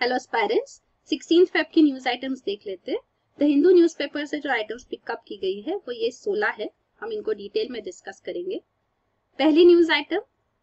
Hello aspirants, 16 Feb की news items देख लेते हैं। द हिंदू न्यूज़पेपर से जो आइटम्स पिकअप की गई है वो ये 16 है। हम इनको डिटेल में डिस्कस करेंगे। पहली news item,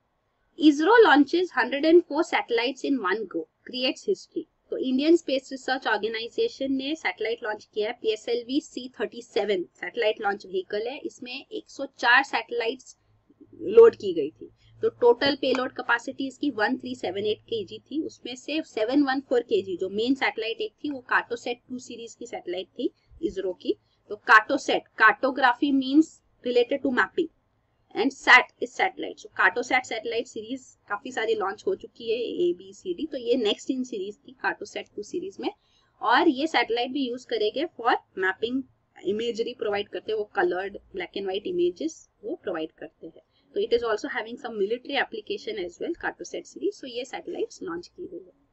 ISRO launches 104 satellites in one go, creates history. तो इंडियन स्पेस रिसर्च ऑर्गेनाइजेशन ने सैटेलाइट लॉन्च किया है। PSLV C-37 satellite launch vehicle है। इसमें 104 सैटेलाइट्स लोड की गई थी। तो टोटल पेलोड कैपेसिटी इसकी 1378 kg थी। उसमें से 714 kg जो मेन सैटेलाइट एक थी वो कार्टोसैट 2 सीरीज की सैटेलाइट थी इसरो की। तो Cartosat, cartography means related to mapping and sat is satellite. So Cartosat satellite series काफी सारी लॉन्च हो चुकी है, ABCD। तो ये नेक्स्ट इन सीरीज थी कार्टोसैट 2 सीरीज में। और ये सैटेलाइट भी यूज करेंगे फॉर मैपिंग, इमेजरी प्रोवाइड करते हैं, वो coloured black and white images वो प्रोवाइड करते हैं। तो it is also having some military application as well, Cartosat series. So ये सैटेलाइट्स लॉन्च की गई है।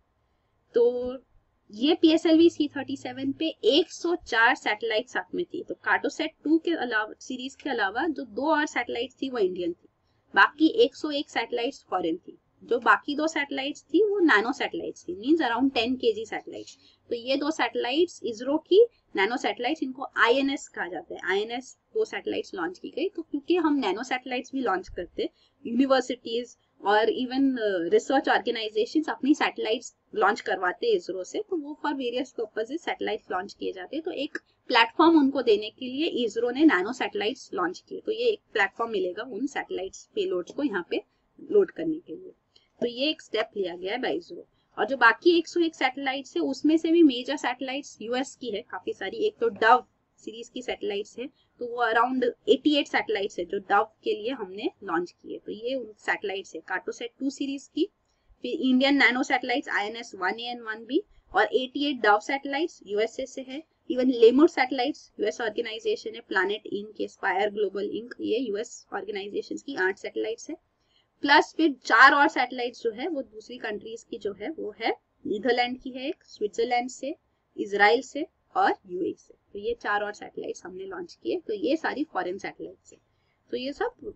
तो ये PSLV C-37 पे 104 सैटेलाइट साथ में थी। तो कार्टोसैट 2 के अलावा, सीरीज के अलावा जो 2 और सैटेलाइट थी वो इंडियन थी। बाकी 101 सैटेलाइट्स फॉरेन थी। जो बाकी 2 सैटेलाइट्स थी वो नैनो सैटेलाइट्स थी, मींस अराउंड 10 kg सैटेलाइट्स। तो ये 2 सैटेलाइट्स इसरो की नैनो सैटेलाइट्स, इनको INS कहा जाता है। INS 2 सैटेलाइट्स लॉन्च की गई। तो क्योंकि हम नैनो सैटेलाइट्स भी लॉन्च करते, यूनिवर्सिटीज और इवन रिसर्च ऑर्गेनाइजेशंस अपनी सैटेलाइट्स लॉन्च करवाते हैं इसरो से, तो वो for various purposes satellites launch किए जाते हैं। तो एक प्लेटफॉर्म उनको देने के लिए इसरो ने नैनो सैटेलाइट्स लॉन्च किए। तो ये एक प्लेटफॉर्म मिलेगा उन सैटेलाइट्स पेलोड्स को यहाँ पे लोड करने के लिए। तो ये एक स्टेप लिया गया है बाय इसरो। और जो बाकी 101 सैटेलाइट्स है उसमें से भी मेजर सैटेलाइट्स यूएस की है काफी सारी। एक तो डव सीरीज की सैटेलाइट्स है, तो वो अराउंड 88 सैटेलाइट्स है जो डव के लिए हमने लॉन्च किए। तो ये उन सैटेलाइट्स है कार्टोसैट 2 सीरीज की। फिर Indian nano satellites INS 1A and 1B और 88 डव सैटेलाइट्स USA से है। Even Lemur satellites US organisation है, Planet Inc, Spire Global Inc, ये US ऑर्गेनाइजेशन की 8 सैटेलाइट्स है। प्लस फिर 4 और सैटेलाइट्स जो है वो दूसरी कंट्रीज की जो है वो है, नीदरलैंड की है एक, स्विट्जरलैंड से, इजराइल से और UAE से। तो ये 4 और सैटेलाइट्स हमने लॉन्च किए। तो ये सारी फॉरेन सैटेलाइट्स है। तो ये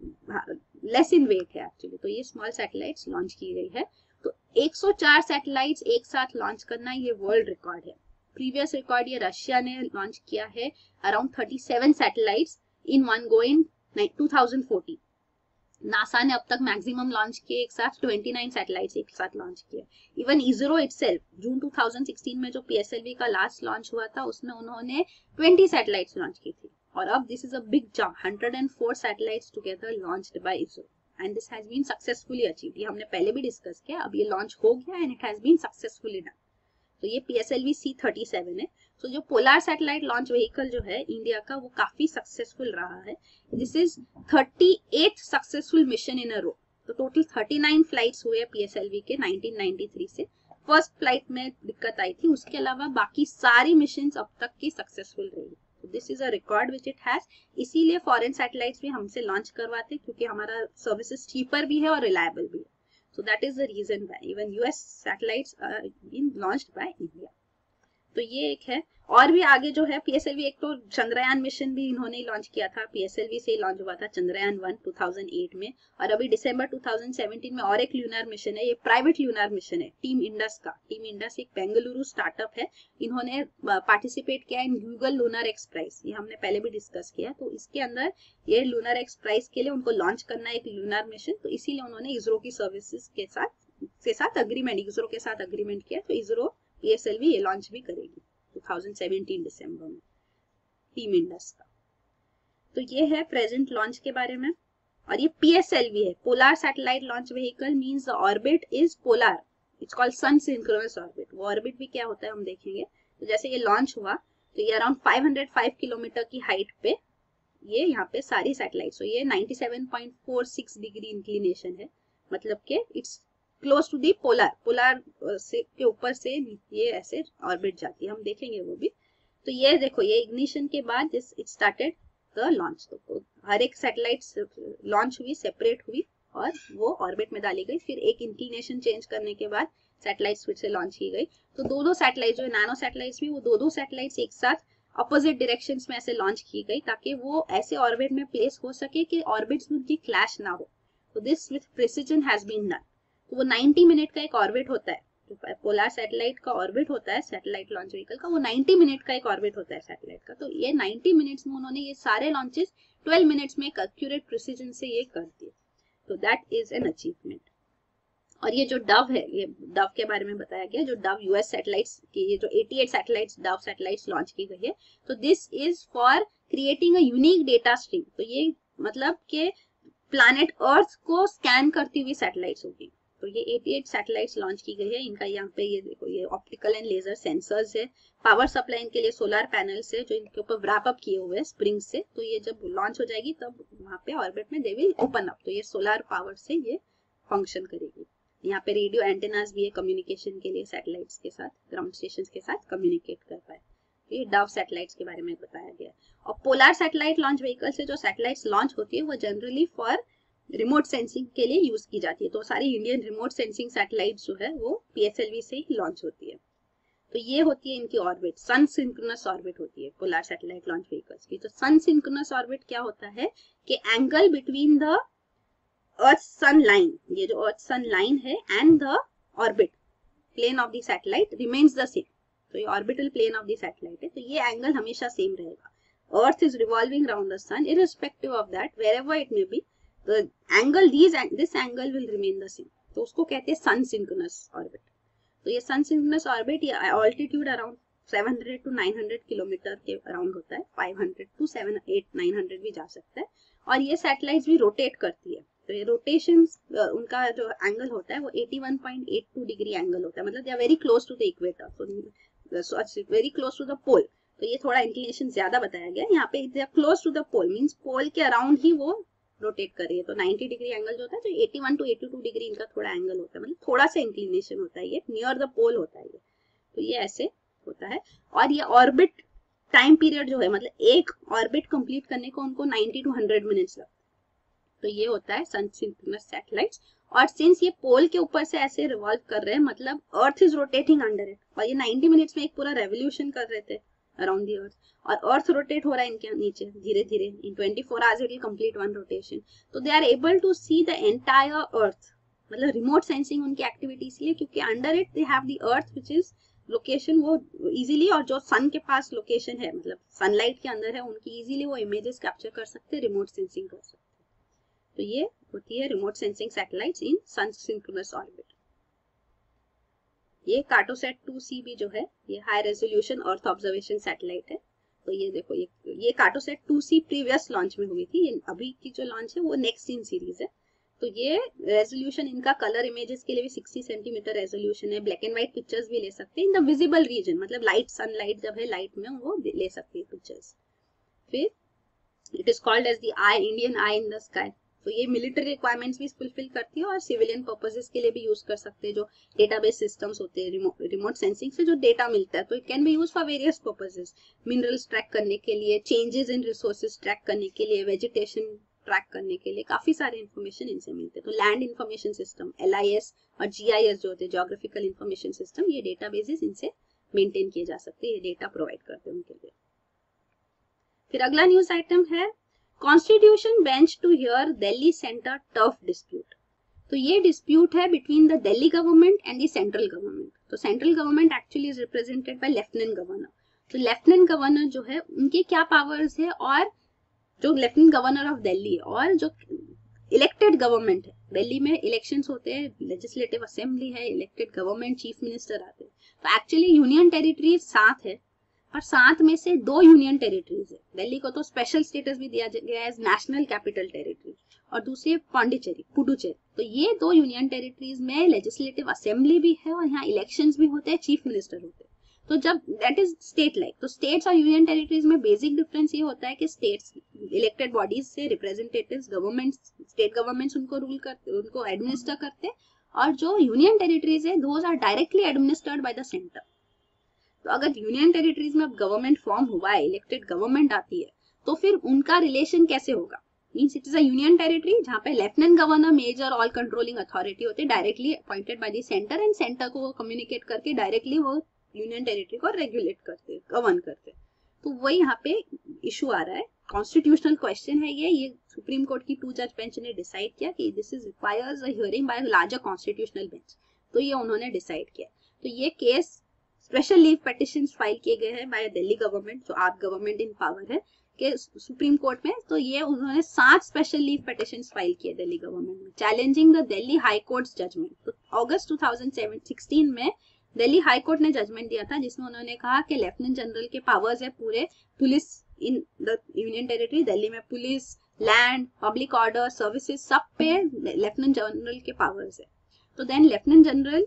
सब लेस इन वेट है एक्चुअली। तो ये स्मॉल सैटेलाइट्स लॉन्च की गई है। तो 104 सैटेलाइट्स एक साथ लॉन्च करना ये वर्ल्ड रिकॉर्ड है। प्रीवियस रिकॉर्ड ये रशिया ने लॉन्च किया है, around 37 satellites in one go in 2014। NASA ने अब तक मैक्सिमम लॉन्च किए एक साथ 29 सैटेलाइट्स एक साथ लॉन्च किए। इवन इसरो इटसेल्फ जून 2016 में जो PSLV का लास्ट लॉन्च हुआ था उसमें उन्होंने 20 सैटेलाइट्स लॉन्च की थी। और अब this is a big jump, 104 satellites together launched by ISRO and this has been successfully achieved. ये हमने पहले भी डिस्कस किया, अब ये लॉन्च हो गया and it has been successfully done. तो ये PSLV C-37 है। तो जो पोलर सैटेलाइट लॉन्च व्हीकल जो है इंडिया का वो काफी सक्सेसफुल रहा है। This is 38th successful mission in a row. तो टोटल 39 फ्लाइट्स हुए PSLV के 1993 से। फर्स्ट फ्लाइट में दिक्कत आई थी, उसके अलावा बाकी सारी मिशन अब तक की सक्सेसफुल रही। तो this is a record which it has. इसीलिए फॉरेन सैटेलाइट्स भी हमसे लॉन्च करवाते क्योंकि हमारा सर्विसेज चीपर भी है और रिलायबल भी है। So that is the reason why even US satellites are being launched by India. तो ये एक है। और भी आगे जो है PSLV, एक तो चंद्रयान मिशन भी इन्होंने लॉन्च किया था। PSLV से लॉन्च हुआ था चंद्रयान 1 2008 में। और अभी दिसंबर 2017 में और एक ल्यूनर मिशन है, ये प्राइवेट ल्यूनर मिशन है टीम इंडस का। टीम इंडस एक बेंगलुरु स्टार्टअप है, इन्होंने पार्टिसिपेट किया in Google Lunar X Prize. ये हमने पहले भी डिस्कस किया। तो इसके अंदर ये लूनर एक्स प्राइज के लिए उनको लॉन्च करना है एक लूनर मिशन। तो इसीलिए उन्होंने इसरो की सर्विसेज के साथ अग्रीमेंट, इसरो के साथ अग्रीमेंट किया। तो इसरो PSLV ये लॉन्च भी करेगी 2017 दिसंबर में टीम इंडस का। तो ये है प्रेजेंट लॉन्च के बारे में। और ये PSLV है, polar satellite launch vehicle, means the orbit is polar, it's called sun synchronous orbit. वो ऑर्बिट भी क्या होता है हम देखेंगे। तो जैसे ये लॉन्च हुआ तो ये अराउंड 505 किलोमीटर की हाइट पे ये यहाँ पे सारी सैटेलाइट्स। तो ये 97.46 डिग्री इंक्लिनेशन है, मतलब के it's close to the polar से के ऊपर से ये ऐसे ऑर्बिट जाती है, हम देखेंगे वो भी। तो ये देखो, ये इग्निशन के बाद इट स्टार्टेड द लॉन्च। तो हर एक सैटेलाइट लॉन्च हुई, सेपरेट हुई और वो ऑर्बिट में डाली गई। फिर एक इंक्लिनेशन चेंज करने के बाद सैटेलाइट्स फिर से लॉन्च की गई। तो दो सैटेलाइट जो नैनो सैटेलाइट्स भी, वो दो सैटेलाइट्स एक साथ अपोजिट डायरेक्शंस में ऐसे लॉन्च की गई ताकि वो ऐसे ऑर्बिट में प्लेस हो सके कि ऑर्बिट्स में उनकी क्लैश ना हो। तो this with precision has been done. तो वो 90 मिनट का एक ऑर्बिट होता है जो पोलर सैटेलाइट का ऑर्बिट होता है सैटेलाइट लॉन्च व्हीकल का, वो 90 मिनट का एक ऑर्बिट होता है सैटेलाइट का। तो ये 90 मिनट्स में उन्होंने ये सारे लॉन्चेस 12 मिनट्स में एक एक्यूरेट प्रिसीजन से ये कर दिए। तो दैट इज एन अचीवमेंट। और ये जो डव है, ये डव के बारे में बताया गया, जो डव यूएस सैटेलाइट्स की, ये जो 88 सैटेलाइट्स डव सैटेलाइट्स लॉन्च की गई है, तो this is for creating a unique data stream. तो ये मतलब कि प्लैनेट अर्थ को स्कैन करती हुई सैटेलाइट्स होगी। तो ये 88 सैटेलाइट्स लॉन्च की गई है। इनका यहाँ पे ये देखो, ये ऑप्टिकल एंड लेजर सेंसर्स है, पावर सप्लाई इनके लिए सोलर पैनल्स है जो इनके ऊपर व्रैप अप किए हुए हैं स्प्रिंग से। तो ये जब लॉन्च हो जाएगी तब वहाँ पे ऑर्बिट में दे विल ओपन अप, तो ये सोलर पावर से ये फंक्शन करेगी। यहाँ पे रेडियो एंटेनास भी है कम्युनिकेशन के लिए, सैटेलाइट्स के साथ, ग्राउंड स्टेशन के साथ कम्युनिकेट कर पाए। ये डव सैटेलाइट्स के बारे में बताया गया। और पोलर सैटेलाइट लॉन्च व्हीकल से जो सैटेलाइट्स लॉन्च होती है वो जनरली फॉर रिमोट सेंसिंग के लिए यूज की जाती है। तो सारी इंडियन रिमोट सेंसिंग सैटेलाइट्स जो है वो PSLV से ही लॉन्च होती है। तो ये होती है इनकी ऑर्बिट, सन सिंक्रोनस ऑर्बिट होती है पोलर सैटेलाइट लॉन्च व्हीकल्स की। तो सन सिंक्रोनस ऑर्बिट क्या होता है कि angle between the earth sun line, ये जो अर्थ सन लाइन है, and the orbit plane of the satellite remains the same. तो ये orbital plane of the satellite है, तो ये एंगल हमेशा सेम रहेगा। Earth is revolving round the sun, irrespective of that wherever it may be, the angle this angle will remain the same। तो उसको कहते हैं सन सिंक्रोनस ऑर्बिट। तो ये सन सिंक्रोनस ऑर्बिट ये ऑल्टीट्यूड अराउंड 700 to 900 किलोमीटर के around होता है, 500 to 700 900 भी जा सकता है। और ये सैटेलाइट्स भी रोटेट करती है। तो ये रोटेशन उनका जो एंगल होता है वो 81.82 डिग्री एंगल होता है, मतलब they are very close to the equator, so very close to the pole. तो ये थोड़ा इंक्लिनेशन ज्यादा बताया गया यहाँ पे, they are close to the pole means pole के अराउंड ही वो रोटेट कर रही है। तो 90 डिग्री एंगल जो होता है, तो 81 to 82 डिग्री इनका थोड़ा एंगल होता है, मतलब थोड़ा सा इंक्लिनेशन होता है, ये नियर द पोल होता है ये। तो ये ऐसे होता है। और ये ऑर्बिट टाइम पीरियड जो है, मतलब एक ऑर्बिट कंप्लीट करने को उनको 90 to 100 मिनट्स लगता है। तो ये होता है सन सिंक्रोनस सैटेलाइट्स। और सिंस ये पोल के ऊपर से ऐसे रिवॉल्व कर रहे हैं, मतलब earth is rotating under it, और ये 90 मिनट्स में एक पूरा रेवोल्यूशन कर रहे थे अराउंड द अर्थ, और अर्थ रोटेट हो रहा है इनके नीचे धीरे धीरे। In 24 hours it will complete one rotation. तो they are able to see the entire earth, मतलब रिमोट सेंसिंग उनकी एक्टिविटी इसलिए क्योंकि under it they have the earth which is location वो इजीली, और जो सन के पास लोकेशन है मतलब सनलाइट के अंदर है, उनकी इजीली वो इमेजेस कैप्चर कर सकते हैं, रिमोट सेंसिंग कर सकते हैं। तो ये होती है remote sensing satellites in sun synchronous orbit. ये कार्टोसैट 2C भी जो है ये high resolution earth observation satellite है। तो ये देखो, ये कार्टोसैट 2C प्रीवियस लॉन्च में हुई थी, ये अभी की जो लॉन्च है वो नेक्स्ट इन सीरीज है। तो ये रेजोल्यूशन इनका कलर इमेजेस के लिए भी 60 सेंटीमीटर रेजोल्यूशन है, ब्लैक एंड व्हाइट पिक्चर्स भी ले सकते हैं इन द विजिबल रीजन, मतलब लाइट सनलाइट जब है लाइट में वो ले सकते हैं पिक्चर्स। फिर it is called as the eye, Indian eye in the sky. तो ये मिलिट्री रिक्वायरमेंट्स भी फुलफिल करती है और सिविलियन पर्पसेस के लिए भी यूज कर सकते हैं। जो डेटाबेस सिस्टम्स होते हैं रिमोट सेंसिंग से जो डेटा मिलता है, तो it can be use for various purposes, minerals track करने के लिए, चेंजेस इन रिसोर्सेज ट्रैक करने के लिए, वेजिटेशन ट्रैक करने के लिए, काफी सारे इन्फॉर्मेशन इनसे मिलते हैं। तो लैंड इन्फॉर्मेशन सिस्टम LIS और GIS जो होते हैं ज्योग्राफिकल इन्फॉर्मेशन सिस्टम, ये डेटाबेसेस इनसे मेंटेन किए जा सकते हैं, ये डेटा प्रोवाइड करते हैं उनके लिए। फिर अगला न्यूज आइटम है constitution bench to hear Delhi centre tough dispute. तो ये डिस्प्यूट है between the Delhi government and the central government. तो central government actually is represented by lieutenant governor. तो लेफ्टिनेंट गवर्नर जो है उनके क्या पावर्स है, और जो लेफ्टिनेंट गवर्नर ऑफ दिल्ली और जो इलेक्टेड गवर्नमेंट है, दिल्ली में इलेक्शंस होते हैं, लेजिस्लेटिव असेंबली है, इलेक्टेड गवर्नमेंट, चीफ मिनिस्टर आते हैं। तो एक्चुअली यूनियन टेरिटरी 7 है और 7 में से 2 यूनियन टेरिटरीज है। दिल्ली को तो स्पेशल स्टेटस भी दिया गया है एज नेशनल कैपिटल टेरिटरी, और दूसरी पांडिचेरी, पुडुचेरी। तो ये 2 यूनियन टेरिटरीज में लेजिस्लेटिव असेंबली भी है और यहाँ इलेक्शंस भी होते हैं, चीफ मिनिस्टर होते हैं। तो जब दैट इज स्टेट लाइक, तो स्टेट्स और यूनियन टेरिटरीज में बेसिक डिफरेंस ये होता है कि स्टेट्स इलेक्टेड बॉडीज से रिप्रेजेंटेटिव्स, गवर्नमेंट्स, स्टेट गवर्नमेंट्स उनको रूल करते, उनको एडमिनिस्टर करते हैं, और जो यूनियन टेरिटरीज है those are directly administered by the centre. तो अगर यूनियन टेरिटरीज में अब गवर्नमेंट फॉर्म हुआ है, इलेक्टेड गवर्नमेंट आती है, तो फिर उनका रिलेशन कैसे होगा? Means it is a union territory जहाँ पे lieutenant governor major all controlling authority होते हैं, directly appointed by the centre, and centre को कम्युनिकेट करके डायरेक्टली वो यूनियन टेरिटरी को रेगुलेट करते, गवर्न करते। तो वही यहाँ पे इशू आ रहा है, कॉन्स्टिट्यूशनल क्वेश्चन है ये सुप्रीम कोर्ट की 2 जज बेंच ने डिसाइड किया कि this is requires a hearing by larger constitutional bench. तो ये उन्होंने डिसाइड किया। तो ये case special leave petition file किए गए हैं बाय दिल्ली गवर्नमेंट, जो आप गवर्नमेंट इन पावर है के सुप्रीम कोर्ट में। तो ये उन्होंने 7 स्पेशल लीव पिटिशन फाइल किए दिल्ली गवर्नमेंट में, challenging the Delhi high court judgement. तो अगस्त 2016 में दिल्ली हाई कोर्ट ने जजमेंट दिया था जिसमें उन्होंने कहा कि लेफ्टिनेंट जनरल के पावर्स है पूरे police in the union territory, Delhi में police, land, public order, services, सब पे लेफ्टिनेंट जनरल के पावर्स है। तो then lieutenant general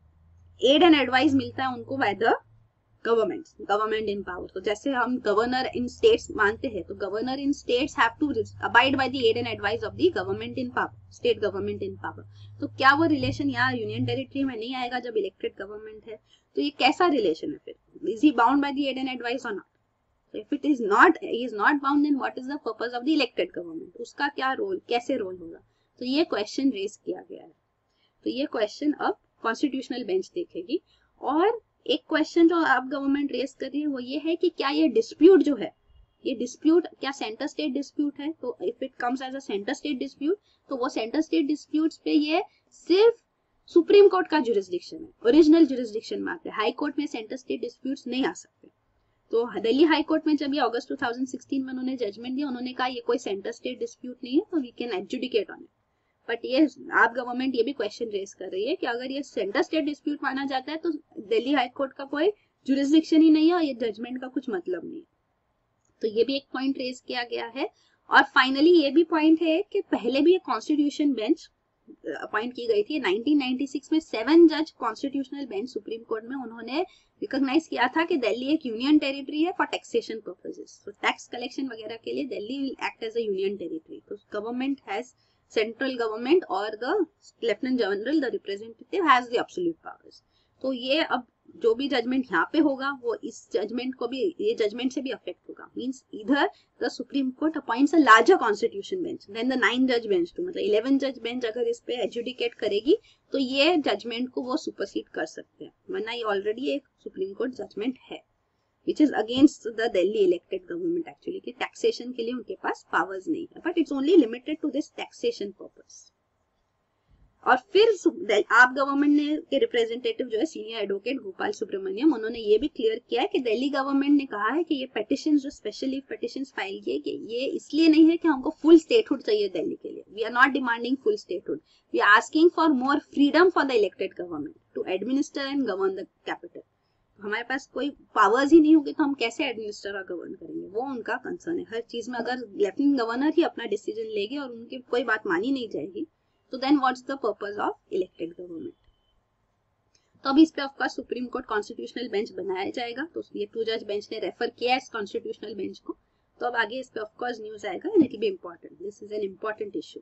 aid and advice मिलता है उनको by the government in power. तो जैसे हम गवर्नर इन स्टेट्स मानते हैं, तो governor in states have to abide by the aid and advice of the government in power, state government in power. तो क्या वो रिलेशन यहाँ यूनियन टेरिटरी में नहीं आएगा जब इलेक्टेड गवर्नमेंट है? तो ये कैसा रिलेशन है फिर? Is he bound by the aid and advice और not? If it is not, he is not bound, then what is the purpose of the elected government? उसका क्या रोल, कैसे रोल होगा? तो ये क्वेश्चन रेज किया गया है। तो ये क्वेश्चन अब कॉन्स्टिट्यूशनल बेंच देखेगी। और एक क्वेश्चन जो अब गवर्नमेंट रेज कर रही है वो ये है कि क्या ये डिस्प्यूट जो है, ये डिस्प्यूट क्या सेंटर स्टेट डिस्प्यूट है? तो if it comes as a centre state dispute, तो वो सेंटर स्टेट डिस्प्यूट्स पे ये सिर्फ सुप्रीम कोर्ट का जुरिस्डिक्शन है, ओरिजिनल जुरिस्डिक्शन में आते हैं। हाई कोर्ट में सेंटर स्टेट डिस्प्यूट्स नहीं आ सकते। तो दिल्ली हाई कोर्ट में जब ये अगस्त 2016 में उन्होंने जजमेंट दिया, उन्होंने कहा ये कोई सेंटर स्टेट डिस्प्यूट नहीं है, तो we can adjudicate on it. But ये आप गवर्नमेंट ये भी क्वेश्चन रेज कर रही है कि अगर ये सेंटर स्टेट डिस्प्यूट माना जाता है तो दिल्ली हाई कोर्ट का कोई जुरिस्डिक्शन ही नहीं है और ये जजमेंट का कुछ मतलब नहीं है। तो ये भी एक पॉइंट रेज किया गया है। और फाइनली ये भी पॉइंट है कि पहले भी एक कॉन्स्टिट्यूशन बेंच अपॉइंट की गई थी 1996 में, 7 जज कॉन्स्टिट्यूशनल बेंच सुप्रीम कोर्ट में, उन्होंने रिकॉग्नाइज किया था कि दिल्ली एक यूनियन टेरिटरी है फॉर टैक्सेशन पर्पसेस। तो टैक्स कलेक्शन वगैरह के लिए Delhi will act as a union territory. तो गवर्नमेंट हैज, सेंट्रल गवर्नमेंट और the lieutenant general the representative has the absolute powers. तो ये अब जो भी जजमेंट यहाँ पे होगा वो इस जजमेंट को भी, ये जजमेंट से भी अफेक्ट होगा। मींस इधर the supreme court appoints a larger constitution bench than the 9 जज बेंच टू, मतलब 11 जज बेंच अगर इस पे एजुडिकेट करेगी तो ये जजमेंट को वो सुपरसीड कर सकते हैं, वरना ये ऑलरेडी एक सुप्रीम कोर्ट जजमेंट है which is against the Delhi elected government actually, कि टैक्सेशन के लिए उनके पास पावर्स नहीं है, but it's only limited to this taxation purpose. और फिर आप गवर्नमेंट ने के रिप्रेजेंटेटिव जो है सीनियर एडवोकेट गोपाल सुब्रमण्यम, उन्होंने ये भी क्लियर किया है कि दिल्ली गवर्नमेंट ने कहा है कि ये पिटिशन जो स्पेशल लीव पिटिशन फाइल किए कि ये इसलिए नहीं है कि हमको फुल स्टेटहुड चाहिए दिल्ली के लिए। We are not demanding full statehood, we are asking for more freedom for the elected government to administer and govern the capital. हमारे पास कोई पावर्स ही नहीं होगी तो हम कैसे एडमिनिस्टर और गवर्न करेंगे, वो उनका कंसर्न है। हर चीज में अगर लेफ्टिनेंट गवर्नर ही अपना डिसीजन लेंगे और उनकी कोई बात मानी नहीं जाएगी तो then what's the purpose of elected government. तो अभी इस पे of course supreme court constitutional bench बनाया जाएगा, तो ये 2 जज बेंच ने रेफर किया है इस कॉन्स्टिट्यूशनल बेंच को। तो अब आगे इस पे ऑफकोर्स न्यूज आएगा and it will be important, this is an important issue.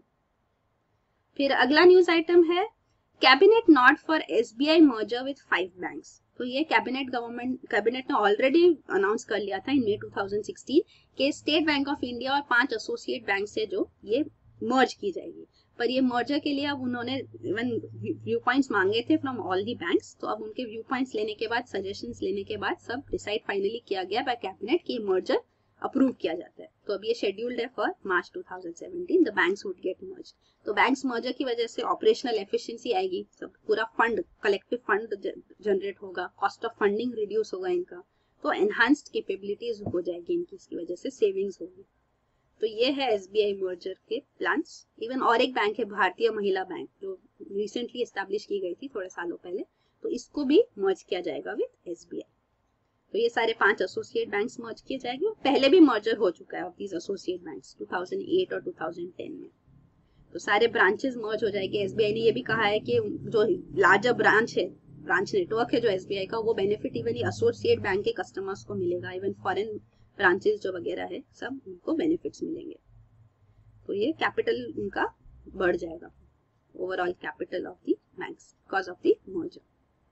फिर अगला न्यूज आइटम है cabinet nod for SBI merger with 5 banks. तो ये कैबिनेट ने ऑलरेडी अनाउंस कर लिया था इन मई 2016 के स्टेट बैंक ऑफ इंडिया और 5 एसोसिएट बैंक से जो ये मर्ज की जाएगी। पर ये मर्जर के लिए अब उन्होंने इवन व्यू पॉइंट्स मांगे थे फ्रॉम ऑल दी बैंक्स। तो अब उनके व्यू पॉइंट्स लेने के बाद, सजेशंस लेने के बाद सब डिसाइड फाइनली किया गया बाय कैबिनेट कि मर्जर अप्रूव किया जाता है। तो अब ये शेड्यूल्ड है for March 2017 the banks would get merged. तो बैंक्स मर्जर की वजह से ऑपरेशनल एफिशिएंसी आएगी, सब पूरा फंड, कलेक्टिव फंड जनरेट होगा, कॉस्ट ऑफ फंडिंग रिड्यूस होगा इनका, तो एनहांस्ड कैपेबिलिटीज हो जाएगी इनकी, इसकी वजह से सेविंग्स होगी। तो ये है एसबीआई मर्जर के प्लान्स। इवन और एक बैंक है भारतीय महिला बैंक जो रिसेंटली एस्टैब्लिश की गई थी थोड़े सालों पहले, तो इसको भी मर्ज किया जाएगा विद एसबीआई। तो ये सारे 5 एसोसिएट बैंक्स मर्ज किए जाएंगे। पहले भी मर्जर हो चुका है ऑफ दीज एसोसिएट बैंक्स 2008 और 2010 में। तो सारे ब्रांचेस मर्ज हो जाएंगे। एसबीआई ने ये भी कहा है कि जो लार्जर ब्रांच नेटवर्क है जो एसबीआई का, वो बेनिफिट इवन एसोसिएट बैंक के कस्टमर्स को मिलेगा, इवन फॉरेन ब्रांचेस जो वगैरह है सब उनको बेनिफिट्स मिलेंगे। तो ये कैपिटल उनका बढ़ जाएगा, overall capital of the banks because of the merger.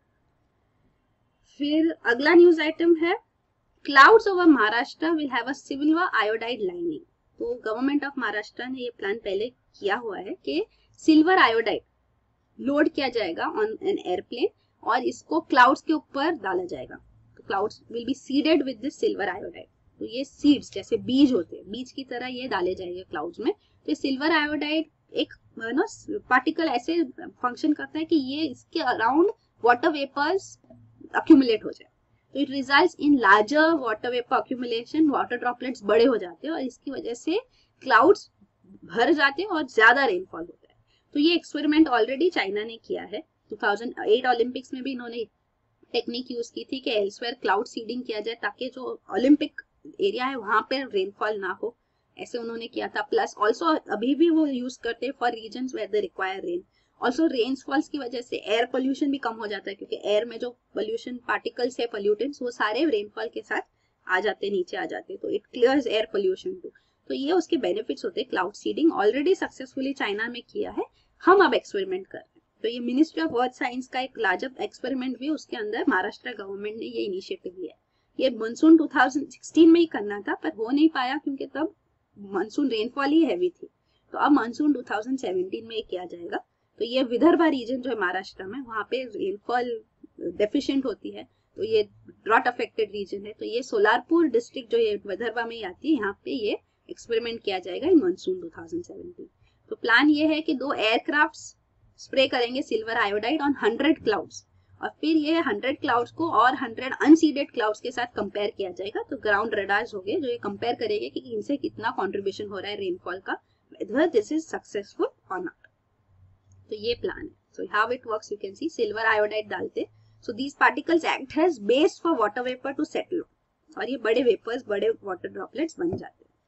फिर अगला न्यूज आइटम है clouds over Maharashtra will have a silver iodide lining. तो गवर्नमेंट ऑफ महाराष्ट्र ने ये प्लान पहले किया हुआ है कि सिल्वर आयोडाइड लोड किया जाएगा ऑन एन एयरप्लेन और इसको क्लाउड्स के ऊपर डाला जाएगा। तो clouds will be seeded with this silver iodide. तो ये सीड्स जैसे बीज होते हैं, बीज की तरह ये डाले जाएंगे क्लाउड्स में। तो सिल्वर आयोडाइड एक पार्टिकल ऐसे फंक्शन करता है कि ये इसके अराउंड वाटर वेपर्स अक्यूमुलेट हो जाए। तो it results in larger water vapour accumulation, water droplets बड़े हो जाते हैं और इसकी वजह से क्लाउड्स भर जाते हैं और ज्यादा रेनफॉल होता है। तो ये एक्सपेरिमेंट ऑलरेडी चाइना ने किया है। 2008 ओलंपिक्स में भी इन्होंने टेक्निक यूज की थी कि एल्सवेयर क्लाउड सीडिंग किया जाए ताकि जो ओलंपिक एरिया है वहां पे रेनफॉल ना हो, ऐसे उन्होंने किया था। प्लस ऑल्सो अभी भी वो यूज करते हैं for reasons where they require rain. Also rainfalls की वजह से एयर पोल्यूशन भी कम हो जाता है, क्योंकि एयर में जो पोल्यूशन पार्टिकल्स है, पोल्यूटेंट्स, वो सारे रेनफॉल के साथ आ जाते, नीचे आ जाते, तो it clears air pollution too. तो ये उसके बेनिफिट्स होते हैं। Cloud seeding already successfully China में किया है, हम अब एक्सपेरिमेंट कर रहे हैं। तो ये मिनिस्ट्री ऑफ अर्थ साइंस का एक लार्जर एक्सपेरिमेंट भी, उसके अंदर महाराष्ट्र गवर्नमेंट ने ये इनिशिएटिव लिया है। ये मानसून 2016 में ही करना था पर हो नहीं पाया क्योंकि तब मानसून रेनफॉल ही हैवी थी। तो अब मानसून 2017 में किया जाएगा। तो ये विदर्भा रीजन जो है महाराष्ट्र में, वहां पे रेनफॉल डेफिशिएंट होती है, तो ये ड्रॉट अफेक्टेड रीजन है। तो ये सोलारपुर डिस्ट्रिक्ट जो ये विदर्भा में आती है, यहाँ पे ये एक्सपेरिमेंट किया जाएगा इन मानसून 2017। तो प्लान ये है कि 2 एयरक्राफ्ट स्प्रे करेंगे सिल्वर आयोडाइड ऑन 100 क्लाउड्स, और फिर ये 100 क्लाउड्स को और 100 अनसीडेड क्लाउड्स के साथ कंपेयर किया जाएगा। तो ग्राउंड रडार्स हो गए जो ये कंपेयर करेंगे कि इनसे कितना कंट्रीब्यूशन हो रहा है रेनफॉल का, whether this is successful or not। तो ये प्लान है। So how it works, you can see silver iodide डालते, so these particles act as base for water vapour to settle, और ये बड़े वेपर्स, बड़े वाटर ड्रॉपलेट्स बन जाते हैं।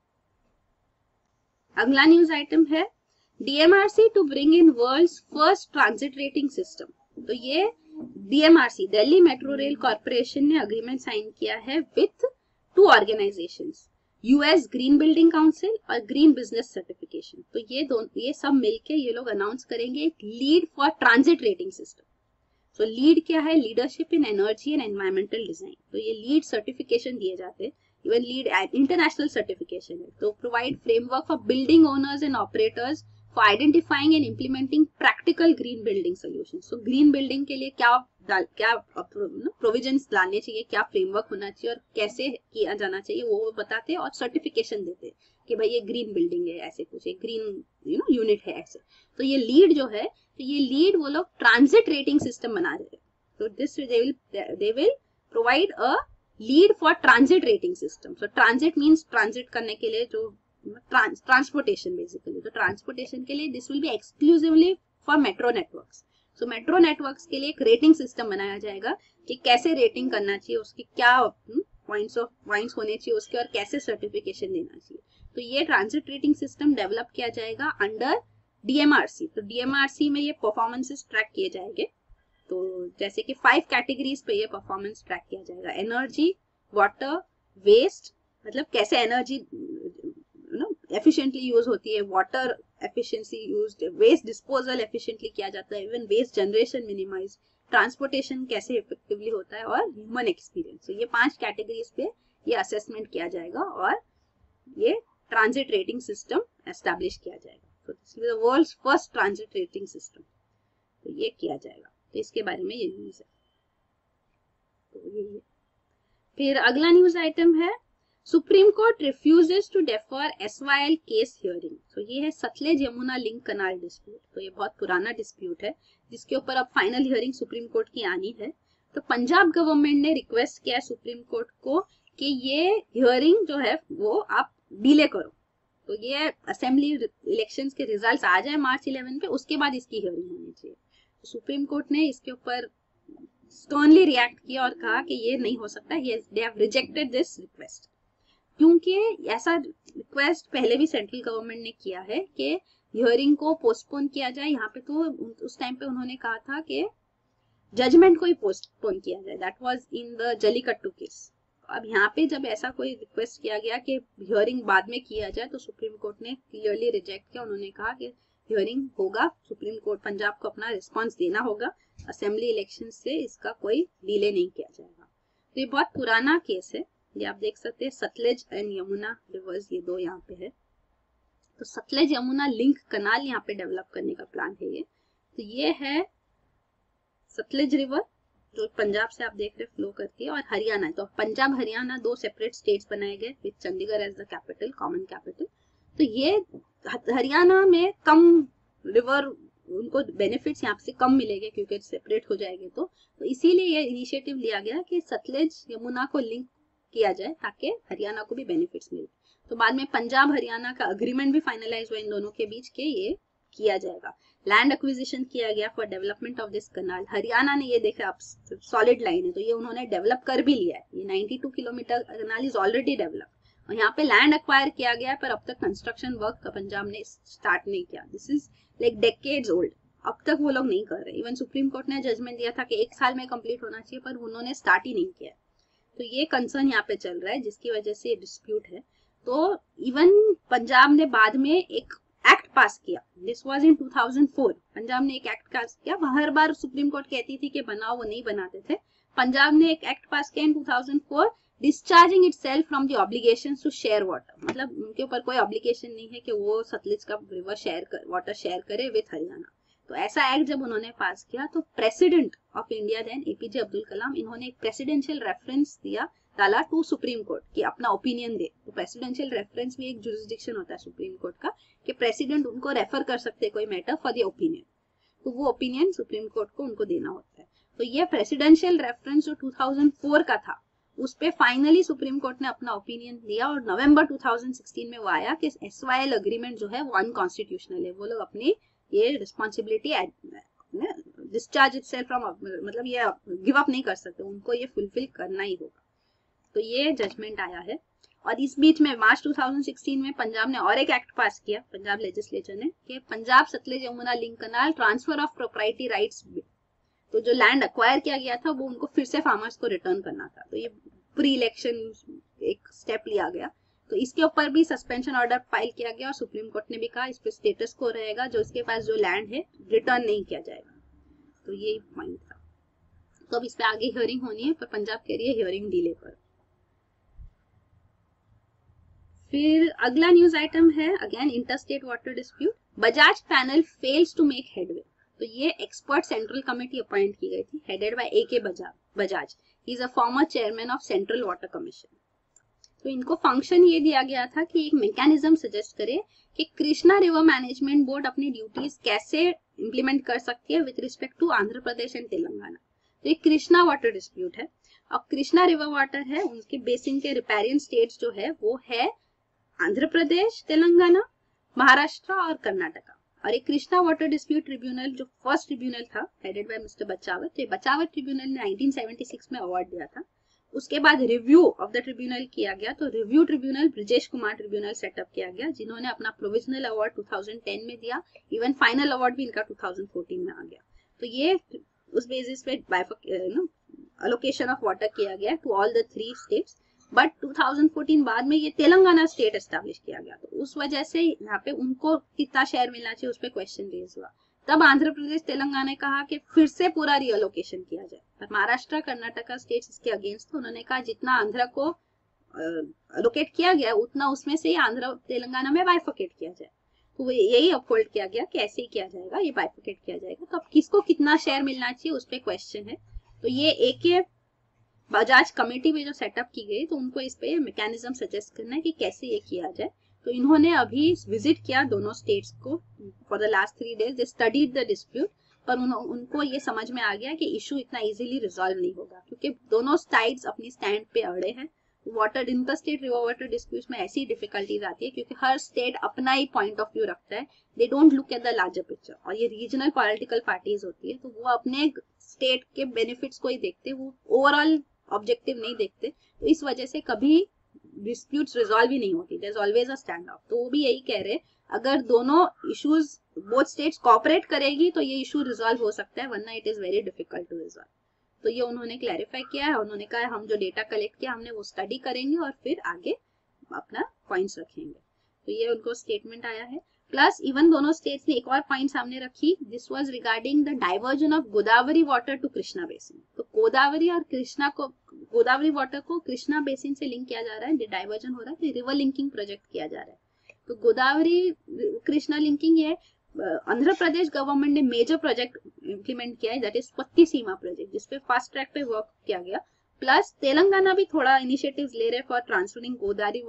अगला न्यूज आइटम है DMRC to bring in world's first transit rating system. तो ये DMRC, Delhi metro rail corporation ने अग्रीमेंट साइन किया है with 2 organisations, US green building council और ग्रीन बिजनेस सर्टिफिकेशन। तो ये सब मिलके ये लोग अनाउंस करेंगे एक LEED for transit rating system. तो लीड क्या है? Leadership in energy and environmental design. तो ये लीड सर्टिफिकेशन दिए जाते हैं, इवन लीड इंटरनेशनल सर्टिफिकेशन है। तो provide framework for building owners and operators for identifying and implementing practical green building solutions. तो ग्रीन बिल्डिंग के लिए क्या प्रोविजंस लाने चाहिए, क्या फ्रेमवर्क होना चाहिए और कैसे किया जाना चाहिए, वो बताते हैं और सर्टिफिकेशन देते हैं कि भाई ये ग्रीन बिल्डिंग है, ऐसे कुछ एक ग्रीन यूनिट है ऐसे। तो ये लीड जो है, तो ये लीड वो लोग ट्रांजिट रेटिंग सिस्टम बना रहे हैं। तो this they will provide a LEED for transit rating system. So transit means transit करने के लिए जो ट्रांसपोर्टेशन बेसिकली, तो ट्रांसपोर्टेशन के लिए this will be exclusively for metro networks. So metro networks के लिए एक रेटिंग सिस्टम बनाया जाएगा कि कैसे रेटिंग करना चाहिए, उसकी क्या पॉइंट्स होने चाहिए उसके, और कैसे सर्टिफिकेशन देना चाहिए। तो ये ट्रांजिट रेटिंग सिस्टम डेवलप किया जाएगा अंडर DMRC। तो DMRC में ये परफॉर्मेंसेस ट्रैक किए जाएंगे। तो जैसे कि 5 कैटेगरीज पे ये परफॉर्मेंस ट्रैक किया जाएगा, एनर्जी, वाटर, वेस्ट, मतलब कैसे एनर्जी एफिशिएंटली यूज होती है, water efficiency used, waste disposal efficiently किया जाता है, even waste generation minimise, transportation कैसे इफेक्टिवली होता है, और ह्यूमन एक्सपीरियंस। तो ये 5 कैटेगरीज पे ये असेसमेंट किया जाएगा और ये ट्रांजिट रेटिंग सिस्टम एस्टैब्लिश किया जाएगा। तो this is the world's first transit rating system. तो ये किया जाएगा, तो इसके बारे में ये न्यूज है। तो ये फिर अगला न्यूज आइटम है Supreme Court refuses to defer SYL case hearing. तो ये है Sutlej Yamuna link canal dispute. तो ये बहुत पुराना डिस्प्यूट है जिसके ऊपर अब फाइनल हियरिंग सुप्रीम कोर्ट की आनी है। तो पंजाब गवर्नमेंट ने रिक्वेस्ट किया सुप्रीम कोर्ट को कि ये हियरिंग जो है वो आप डिले करो। तो ये असेंबली इलेक्शंस के रिजल्ट्स आ जाए मार्च 11 पे, उसके बाद इसकी हियरिंग होनी चाहिए। तो सुप्रीम कोर्ट ने इसके ऊपर स्टर्नली रिएक्ट किया और कहा कि ये नहीं हो सकता, they have rejected this request. क्योंकि ऐसा रिक्वेस्ट पहले भी सेंट्रल गवर्नमेंट ने किया है कि हियरिंग को पोस्टपोन किया जाए। यहाँ पे तो उस टाइम पे उन्होंने कहा था कि जजमेंट को ही पोस्टपोन किया जाए, that was in the Jallikattu case. अब यहाँ पे जब ऐसा कोई रिक्वेस्ट किया गया कि हियरिंग बाद में किया जाए, तो सुप्रीम कोर्ट ने क्लियरली रिजेक्ट किया। उन्होंने कहा कि हियरिंग होगा, सुप्रीम कोर्ट पंजाब को अपना रिस्पॉन्स देना होगा, असेंबली इलेक्शन से इसका कोई डिले नहीं किया जाएगा। तो ये बहुत पुराना केस है, ये आप देख सकते हैं सतलेज एंड यमुना रिवर्स, ये 2 यहाँ पे है। तो सतलेज यमुना लिंक कनाल यहाँ पे डेवलप करने का प्लान है ये। तो ये है सतलेज रिवर जो पंजाब से आप देख रहे फ्लो करती है, और हरियाणा है। तो पंजाब हरियाणा 2 सेपरेट स्टेट्स बनाए गए with Chandigarh as the capital, common capital. तो ये हरियाणा में कम रिवर उनको बेनिफिट्स यहाँ से कम मिलेंगे क्योंकि सेपरेट हो जाएंगे। तो इसीलिए ये इनिशिएटिव लिया गया कि सतलज यमुना को लिंक किया जाए ताकि हरियाणा को भी बेनिफिट्स मिले। तो बाद में पंजाब हरियाणा का अग्रीमेंट भी फाइनलाइज हुआ इन दोनों के बीच के ये किया जाएगा। लैंड एक्विजिशन किया गया for development of this canal. Haryana ने ये देखा अब सॉलिड लाइन है तो ये उन्होंने डेवलप कर भी लिया है। ये 92 kilometre canal is already develop और यहाँ पे लैंड एक्वायर किया गया पर अब तक कंस्ट्रक्शन वर्क पंजाब ने स्टार्ट नहीं किया। This is like decades old, अब तक वो लोग नहीं कर रहे। इवन सुप्रीम कोर्ट ने जजमेंट दिया था कि 1 साल में कंप्लीट होना चाहिए पर उन्होंने स्टार्ट ही नहीं किया। तो ये कंसर्न यहाँ पे चल रहा है जिसकी वजह से डिस्प्यूट है। तो इवन पंजाब ने बाद में एक एक्ट पास किया। This was in 2004। पंजाब ने एक एक्ट पास किया। हर बार सुप्रीम कोर्ट कहती थी कि बनाओ, वो नहीं बनाते थे। पंजाब ने एक एक्ट पास किया in 2004 discharging itself from the obligations to share water. मतलब उनके ऊपर कोई ऑब्लिगेशन नहीं है कि वो सतलज का रिवर वाटर शेयर करे विथ हरियाणा। तो ऐसा एक्ट जब उन्होंने पास किया तो president of India then APJ Abdul Kalam, इन्होंने एक प्रेसिडेंशियल रेफरेंस डाला टू सुप्रीम कोर्ट कि अपना ओपिनियन दे। तो प्रेसिडेंशियल रेफरेंस भी एक जुरिस्डिक्शन होता है सुप्रीम कोर्ट का कि प्रेसिडेंट उनको रेफर कर सकते हैं कोई मैटर फॉर द ओपिनियन। तो वो ओपिनियन सुप्रीम कोर्ट को उनको देना होता है। तो ये प्रेसिडेंशियल रेफरेंस जो 2004 का था उस पे फाइनली सुप्रीम कोर्ट ने अपना ओपिनियन दिया और नवंबर 2016 में वो आया कि SYL अग्रीमेंट जो है वो अनकॉन्स्टिट्यूशनल है। वो लोग अपनी ये रिस्पॉन्सिबिलिटी डिस्चार्ज इटसेल्फ फ्रॉम, मतलब ये गिव अप नहीं कर सकते, उनको ये फुलफिल करना ही होगा। तो ये जजमेंट आया है। और इस बीच में मार्च 2016 में पंजाब ने और एक एक्ट पास किया, पंजाब लेजिस्लेचर ने, कि Punjab Sutlej Yamuna link canal transfer of propriety rights. तो जो लैंड एक्वायर किया गया था वो उनको फिर से फार्मर्स को रिटर्न करना था। तो ये प्री इलेक्शन एक स्टेप लिया गया। तो इसके ऊपर भी सस्पेंशन ऑर्डर फाइल किया गया और सुप्रीम कोर्ट ने भी कहा इस पे स्टेटस को रहेगा, जो इसके पास जो लैंड है रिटर्न नहीं किया जाएगा। तो ये पॉइंट था। तो अब इस पे आगे हियरिंग होनी है पर पंजाब कह रही है हियरिंग डिले करो। फिर अगला न्यूज आइटम है again interstate water dispute. Bajaj panel fails to make headway. तो ये एक्सपर्ट सेंट्रल कमेटी अपॉइंट की गई थी headed by AK Bajaj. He is a former chairman of central water commission. तो इनको फंक्शन ये दिया गया था कि एक मैकेनिज्म सजेस्ट करे कि कृष्णा रिवर मैनेजमेंट बोर्ड अपनी ड्यूटीज कैसे इंप्लीमेंट कर सकती है with respect to Andhra Pradesh and Telangana. तो ये कृष्णा वाटर डिस्प्यूट है और कृष्णा रिवर वाटर है, उनके बेसिन के रिपेरियन स्टेट्स जो है वो है आंध्र प्रदेश, तेलंगाना, महाराष्ट्र और कर्नाटका। और एक कृष्णा वाटर डिस्प्यूट ट्रिब्यूनल जो फर्स्ट ट्रिब्यूनल था हेडेड बाय मिस्टर बचावत, तो बचावत ट्रिब्यूनल ने 1976 में अवार्ड दिया था। उसके बाद रिव्यू ऑफ द ट्रिब्यूनल किया गया। तो review tribunal Brijesh Kumar tribunal set up किया गया जिन्होंने अपना प्रोविजनल अवार्ड 2010 में दिया। इवन फाइनल अवार्ड भी इनका 2014 में आ गया। तो ये उस बेसिस पे अलोकेशन ऑफ वाटर किया गया to all the 3 states. But 2014 बाद में ये तेलंगाना स्टेट एस्टेब्लिश किया गया। तो उस वजह से यहाँ पे उनको कितना शेयर मिलना चाहिए उस पर क्वेश्चन रेज हुआ। तब आंध्र प्रदेश तेलंगाना ने कहा कि फिर से पूरा रीअलोकेशन किया जाए। पर महाराष्ट्र कर्नाटका स्टेट्स इसके अगेंस्ट थे। उन्होंने कहा जितना आंध्र को अलोकेट किया गया उतना उसमें से आंध्र तेलंगाना में बाइफर्केट किया जाए। तो यही अपहोल्ड किया गया कि ऐसे ही किया जाएगा, ये बाइफर्केट किया जाएगा। तो अब किसको कितना शेयर मिलना चाहिए उस पर क्वेश्चन है। तो ये AK बजाज कमेटी में जो सेटअप की गई तो उनको इस पे मैकेनिज्म सजेस्ट करना है कि कैसे ये किया जाए। तो इन्होंने अभी विजिट किया दोनों स्टेट्स को for the last 3 days। They studied the dispute. पर उनको ये समझ में आ गया कि इशू इतना इजीली रिजॉल्व नहीं होगा क्योंकि दोनों साइड्स अपनी स्टैंड पे अड़े हैं। Water inter state river water dispute में ऐसी डिफिकल्टीज आती है क्योंकि हर स्टेट अपना ही पॉइंट ऑफ व्यू रखता है। They don't look at the larger picture. और ये रीजनल पॉलिटिकल पार्टीज होती है तो वो अपने स्टेट के बेनिफिट्स को ही देखते हैं, वो ओवरऑल ऑब्जेक्टिव नहीं देखते। तो इस वजह से कभी डिस्प्यूट्स रिजॉल्व ही नहीं होती। There is always a standoff. तो वो भी यही कह रहे हैं अगर दोनों इश्यूज बोथ स्टेट्स कोऑपरेट करेगी तो ये इशू रिजॉल्व हो सकता है, वरना it is very difficult to resolve. तो ये उन्होंने क्लैरिफाई किया है। उन्होंने कहा हम जो डेटा कलेक्ट किया हमने वो स्टडी करेंगे और फिर आगे अपना पॉइंट्स रखेंगे। तो ये उनको स्टेटमेंट आया है। प्लस इवन दोनों स्टेट्स ने एक और पॉइंट सामने रखी। This was regarding the diversion of Godavari water to Krishna basin. तो गोदावरी और कृष्णा को, गोदावरी वाटर को कृष्णा बेसिन से लिंक किया जा रहा है, डाइवर्जन हो रहा है, रिवर लिंकिंग प्रोजेक्ट किया जा रहा है। तो गोदावरी कृष्णा लिंकिंग है आंध्र प्रदेश गवर्नमेंट ने मेजर प्रोजेक्ट इंप्लीमेंट किया है, that is Pattiseema project, जिसपे फास्ट ट्रैक पे वर्क किया गया। प्लस तेलंगाना भी थोड़ा इनिशिएटिव्स ले रहे for transferring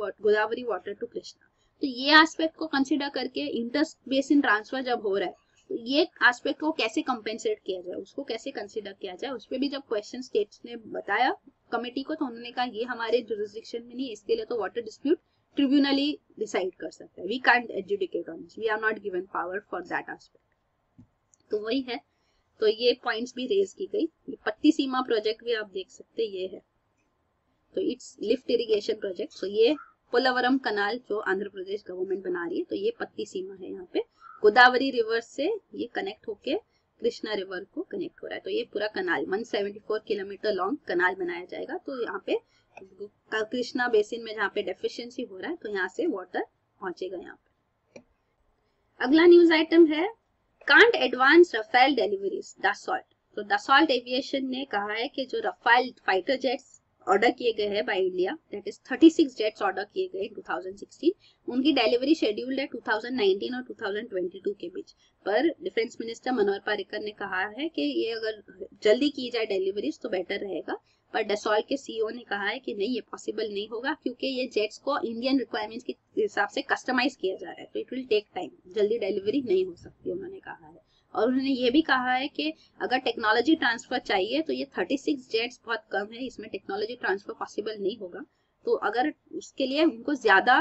Godavari water to Krishna. तो ये एस्पेक्ट को कंसीडर करके इंटर बेसिन ट्रांसफर जब हो रहा है तो ये एस्पेक्ट को कैसे कंपेंसेट किया जाए, उसको कैसे कंसिडर किया जाए, उस पर भी जब क्वेश्चन स्टेट्स ने बताया कमेटी को तो उन्होंने कहा ये हमारे जुरिसडिक्शन में नहीं, इसके लिए तो वाटर डिस्प्यूट ट्रिब्यूनल ही डिसाइड कर सकता है, we can't adjudicate on this, we are not given power for that aspect. तो वही है, तो ये पॉइंट्स भी रेज की गई। पत्ती सीमा प्रोजेक्ट भी आप देख सकते ये है, तो इट्स लिफ्ट इरिगेशन प्रोजेक्ट। तो ये पोलावरम कनाल जो आंध्र प्रदेश गवर्नमेंट बना रही है, तो ये पत्ती सीमा है, यहाँ पे गोदावरी रिवर से ये कनेक्ट होके कृष्णा रिवर को कनेक्ट हो रहा है। तो ये पूरा कनाल 174 किलोमीटर लॉन्ग कनाल बनाया जाएगा। तो यहाँ पे कृष्णा बेसिन में जहाँ पे डेफिशिएंसी हो रहा है, तो यहाँ से वाटर पहुंचेगा यहाँ पे। अगला न्यूज आइटम है can't advance Rafale deliveries Dassault. तो दसॉल्ट एविएशन ने कहा है कि जो रफेल फाइटर जेट्स ऑर्डर किए गए हैं by India, that is 36 jets order किए गए 2016, उनकी डिलीवरी शेड्यूल्ड है 2019 और 2022 के बीच। पर डिफेंस मिनिस्टर मनोहर पर्रिकर ने कहा है कि ये अगर जल्दी की जाए डिलीवरीज तो बेटर रहेगा, पर डसॉल्ट के सीईओ ने कहा है कि नहीं, ये पॉसिबल नहीं होगा क्योंकि ये जेट्स को इंडियन रिक्वायरमेंट्स के हिसाब से कस्टमाइज किया जा रहा है, तो इट विल टेक टाइम, जल्दी डिलीवरी नहीं हो सकती उन्होंने कहा है। और उन्होंने ये भी कहा है कि अगर टेक्नोलॉजी ट्रांसफर चाहिए तो ये 36 जेट्स बहुत कम है, इसमें टेक्नोलॉजी ट्रांसफर पॉसिबल नहीं होगा, तो अगर उसके लिए उनको ज्यादा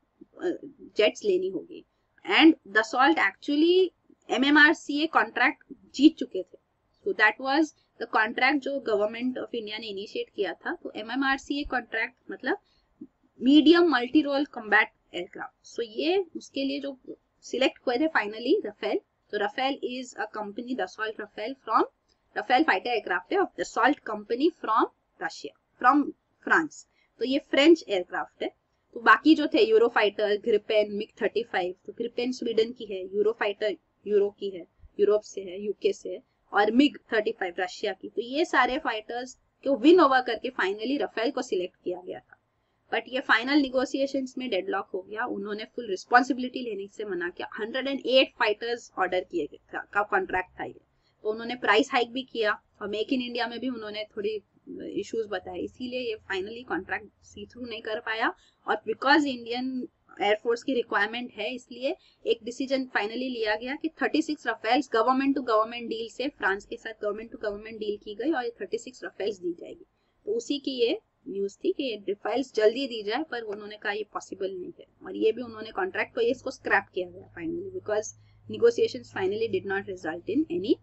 जेट्स लेनी होगी। And Dassault actually MMRCA contract जीत चुके थे, so that was the contract जो गवर्नमेंट ऑफ इंडिया ने इनिशिएट किया था। तो MMRCA कॉन्ट्रैक्ट मतलब medium multi role combat aircraft, so ये उसके लिए जो सिलेक्ट हुए थे फाइनली रफेल। तो Rafale is a company, Dassault Rafale from Rafale fighter aircraft है of Dassault company from Russia, from France. तो ये फ्रेंच एयरक्राफ्ट है। तो बाकी जो थे यूरोफाइटर, ग्रिपेन, मिग 35, तो ग्रिपेन स्वीडन की है, यूरोफाइटर यूरो की है, यूरोप से है, यूके से है, और मिग 35 रशिया की। तो ये सारे फाइटर्स को विन ओवर करके फाइनली रफेल को सिलेक्ट किया गया था, बट ये फाइनल निगोशिएशंस में डेडलॉक हो गया, उन्होंने फुल रिस्पॉन्सिबिलिटी लेने से मना किया। 108 फाइटर्स ऑर्डर किए गए का कॉन्ट्रैक्ट था ये, तो उन्होंने प्राइस हाइक भी किया और मेक इन इंडिया में भी उन्होंने थोड़ी इश्यूज बताए, इसीलिए ये फाइनली कॉन्ट्रैक्ट सी थ्रू नहीं कर पाया। और बिकॉज इंडियन एयरफोर्स की रिक्वायरमेंट है, इसलिए एक डिसीजन फाइनली लिया गया कि 36 Rafales government to government deal से फ्रांस के साथ गवर्नमेंट टू गवर्नमेंट डील की गई और ये 36 रफेल्स दी जाएगी। तो उसी की ये न्यूज थी कि रफेल्स जल्दी दी जाए, पर उन्होंने कहा ये पॉसिबल नहीं है, और ये भी उन्होंने कॉन्ट्रैक्ट को इसको स्क्रैप किया गया finally, because negotiations finally did not result in any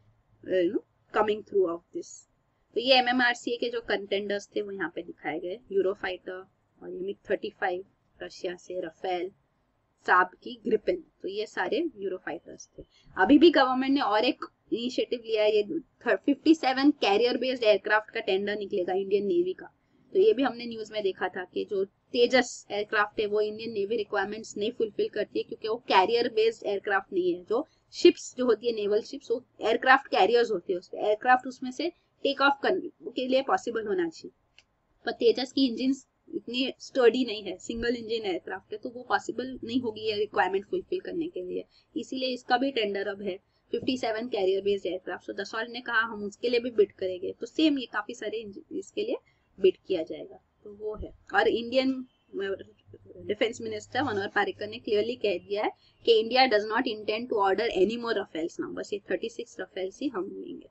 coming through of this. तो ये MMRCA के जो कंटेंडर्स थे वो यहाँ पे दिखाए गए, यूरोफाइटर और ये मिग 35 रशिया से, रफेल, साब की ग्रिपेन, तो ये सारे यूरोफाइटर्स थे। अभी भी गवर्नमेंट ने और एक इनिशिएटिव लिया है, ये 57 कैरियर बेस्ड एयरक्राफ्ट का टेंडर निकलेगा इंडियन नेवी का। तो ये भी हमने न्यूज में देखा था कि जो तेजस एयरक्राफ्ट है वो इंडियन नेवी रिक्वायरमेंट्स नहीं फुलफिल करती है, क्योंकि वो कैरियर बेस्ड एयरक्राफ्ट नहीं है। जो शिप्स जो होती है नेवल शिप्स, वो एयरक्राफ्ट कैरियर्स होते हैं, एयरक्राफ्ट उसमें से टेक ऑफ करने के लिए पॉसिबल होना चाहिए, पर तेजस की इंजिन इतनी स्टर्डी नहीं है, सिंगल इंजन एयरक्राफ्ट है, तो वो पॉसिबल नहीं होगी ये रिक्वायरमेंट फुलफिल करने के लिए, इसीलिए इसका भी टेंडर अब है 57 कैरियर बेस्ड एयरक्राफ्ट। तो दसॉल्ट ने कहा हम उसके लिए भी बिड करेंगे, तो सेम ये काफी सारे इसके लिए बिड किया जाएगा, तो वो है। और Indian defence minister Manohar Parrikar ने क्लियरली कह दिया है कि India does not intend to order any more Rafales now, बस ये 36 रफेल्स ही हम लेंगे।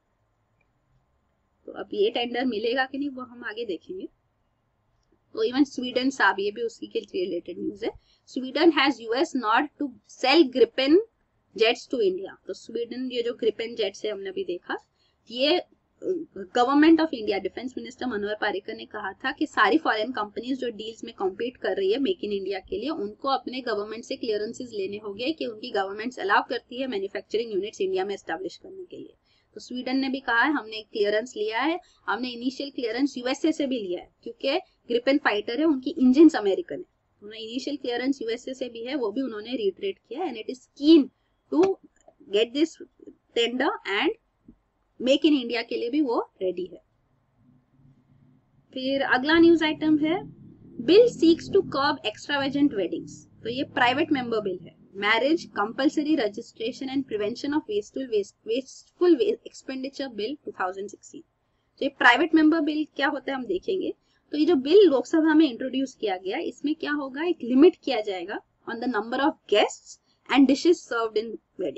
तो अब ये टेंडर मिलेगा कि नहीं वो हम आगे देखेंगे। तो इवन स्वीडन साहब, ये भी उसी के रिलेटेड न्यूज है, Sweden has US not to sell Gripen jets to India. तो स्वीडन ये जो ग्रिपेन जेट्स है हमने अभी देखा, ये government of India, defence minister Manohar Parrikar ने कहा था कि सारी फॉरेन कंपनीज जो डील्स में कॉम्पीट कर रही है मेक इन इंडिया के लिए, उनको अपने गवर्नमेंट से क्लियरेंसेस लेने होंगे कि उनकी गवर्नमेंट अलाउ करती है मैन्युफैक्चरिंग यूनिट्स इंडिया में एस्टेब्लिश करने के लिए। तो स्वीडन ने भी कहा है हमने क्लियरेंस लिया है, हमने इनिशियल क्लियरेंस यूएसए से भी लिया है, क्योंकि ग्रिपेन फाइटर है, उनकी इंजन अमेरिकन है, उन्होंने इनिशियल क्लियरेंस यूएसए से भी है, वो भी उन्होंने रिट्रेट किया, and it is keen to get this tender and make in India के लिए भी वो रेडी है। फिर अगला न्यूज आइटम है bill seeks to curb extravagant weddings. तो ये प्राइवेट मेंबर बिल है, marriage compulsory registration and prevention of wasteful expenditure bill 2016। तो ये प्राइवेट मेंबर बिल क्या होता है हम देखेंगे। तो ये जो बिल लोकसभा में इंट्रोड्यूस किया गया, इसमें क्या होगा, एक लिमिट किया जाएगा on the number of guests and dishes served in weddings.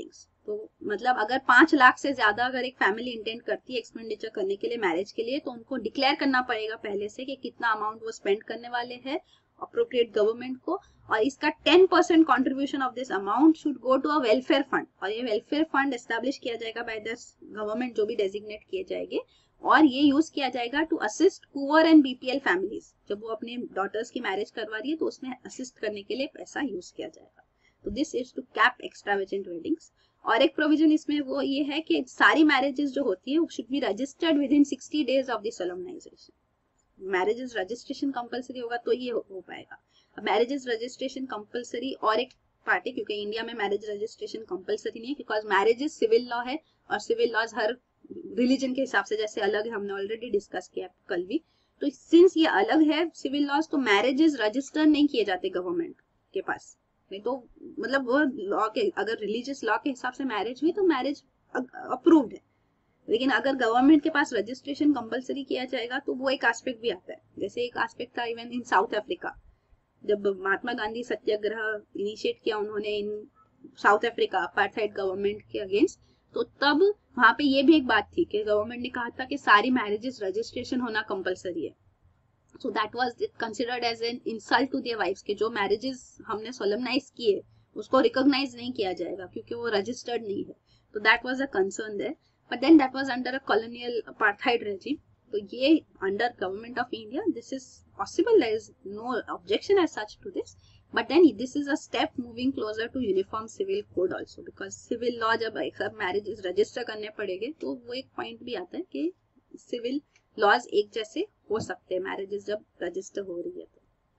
तो मतलब अगर 5 लाख से ज्यादा अगर एक फैमिली इंटेंड करती है एक्सपेंडिचर करने के लिए मैरिज के लिए, तो उनको डिक्लेयर करना पड़ेगा पहले से कि कितना अमाउंट वो स्पेंड करने वाले हैं अप्रोप्रिएट गवर्नमेंट को, और इसका 10% contribution of this amount should go to a welfare fund, और ये वेलफेयर फंड एस्टेब्लिश किया जाएगा बाय द गवर्नमेंट जो भी डेजिग्नेट किए जाएंगे, और ये यूज किया जाएगा to assist poor and BPL families. जब वो अपने डॉटर्स की मैरिज करवा रही है तो उसमें असिस्ट करने के लिए पैसा यूज किया जाएगा। तो this is to cap extravagant weddings. और एक प्रोविजन इसमें वो ये है कि सारी मैरिजेस जो होती है वो should be registered within 60 days of the solemnization. Marriages registration compulsory होगा तो ये हो पाएगा। अब मैरिजेस रजिस्ट्रेशन कंपलसरी और एक पार्ट है, क्योंकि इंडिया में मैरिज रजिस्ट्रेशन कंपलसरी नहीं है, बिकॉज मैरिजेस सिविल लॉ है और सिविल लॉज हर रिलीजन के हिसाब से जैसे अलग है, हमने ऑलरेडी डिस्कस किया कल भी। तो सिंस ये अलग है सिविल लॉज, तो मैरिजेस रजिस्टर नहीं किए जाते गवर्नमेंट के पास, नहीं तो मतलब वो लॉ के अगर रिलीजियस लॉ के हिसाब से मैरिज हुई तो मैरिज अप्रूव्ड है, लेकिन अगर गवर्नमेंट के पास रजिस्ट्रेशन कंपलसरी किया जाएगा तो वो एक एस्पेक्ट भी आता है। जैसे एक एस्पेक्ट था इवन इन साउथ अफ्रीका, जब महात्मा गांधी सत्याग्रह इनिशिएट किया उन्होंने in South Africa apartheid government के अगेंस्ट, तो तब वहां पे ये भी एक बात थी कि गवर्नमेंट ने कहा था कि सारी मैरिजेस रजिस्ट्रेशन होना कंपलसरी है। So that was considered as an insult to their wives कि जो मैरिजेस हमने सोलमनाइज किए उसको रिकॉग्नाइज नहीं किया जाएगा क्योंकि वो रजिस्टर्ड नहीं है। तो that was a concern there, but then that was under a colonial apartheid regime. तो ये under government of India this is possible, there is no objection as such to this, but then this is a step moving closer to uniform civil code also, because civil law जब सब marriages register करने पड़ेंगे तो वो एक point भी आता है कि सिविल लॉज एक जैसे हो सकते हैं मैरिजेस जब रजिस्टर हो रही है तो।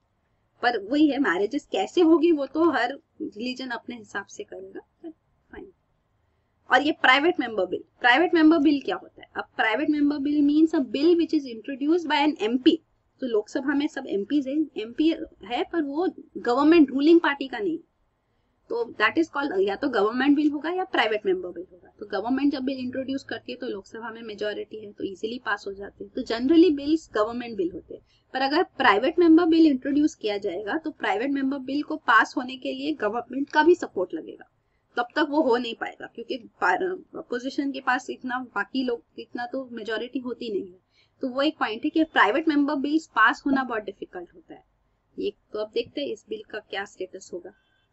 पर वही है, मैरिजेस कैसे होगी वो तो हर रिलीजन अपने हिसाब से करेगा, फाइन। और ये private member bill, private member bill क्या होता है? अब private member bill means a bill which is introduced by N MP. तो लोकसभा में सब एमपीज हैं, एमपी है पर वो गवर्नमेंट रूलिंग पार्टी का नहीं, तो दैट इज कॉल्ड या तो गवर्नमेंट बिल होगा या प्राइवेट मेंबर बिल होगा। तो गवर्नमेंट जब बिल इंट्रोड्यूस करती है तो लोकसभा में मेजोरिटी है तो इजीली पास हो जाते हैं, तो जनरली बिल्स गवर्नमेंट बिल होते हैं। पर अगर प्राइवेट मेंबर बिल इंट्रोड्यूस किया जाएगा तो प्राइवेट मेंबर बिल को पास होने के लिए गवर्नमेंट का भी सपोर्ट लगेगा, तब तक वो हो नहीं पाएगा क्योंकि अपोजिशन के पास इतना, बाकी लोग इतना तो मेजोरिटी होती नहीं है। तो वो एक पॉइंट है कि प्राइवेट मेंबर बिल्स पास होना बहुत डिफिकल्ट होता है। ये तो अब देखते हैं इस बिल का क्या स्टेटस होगा।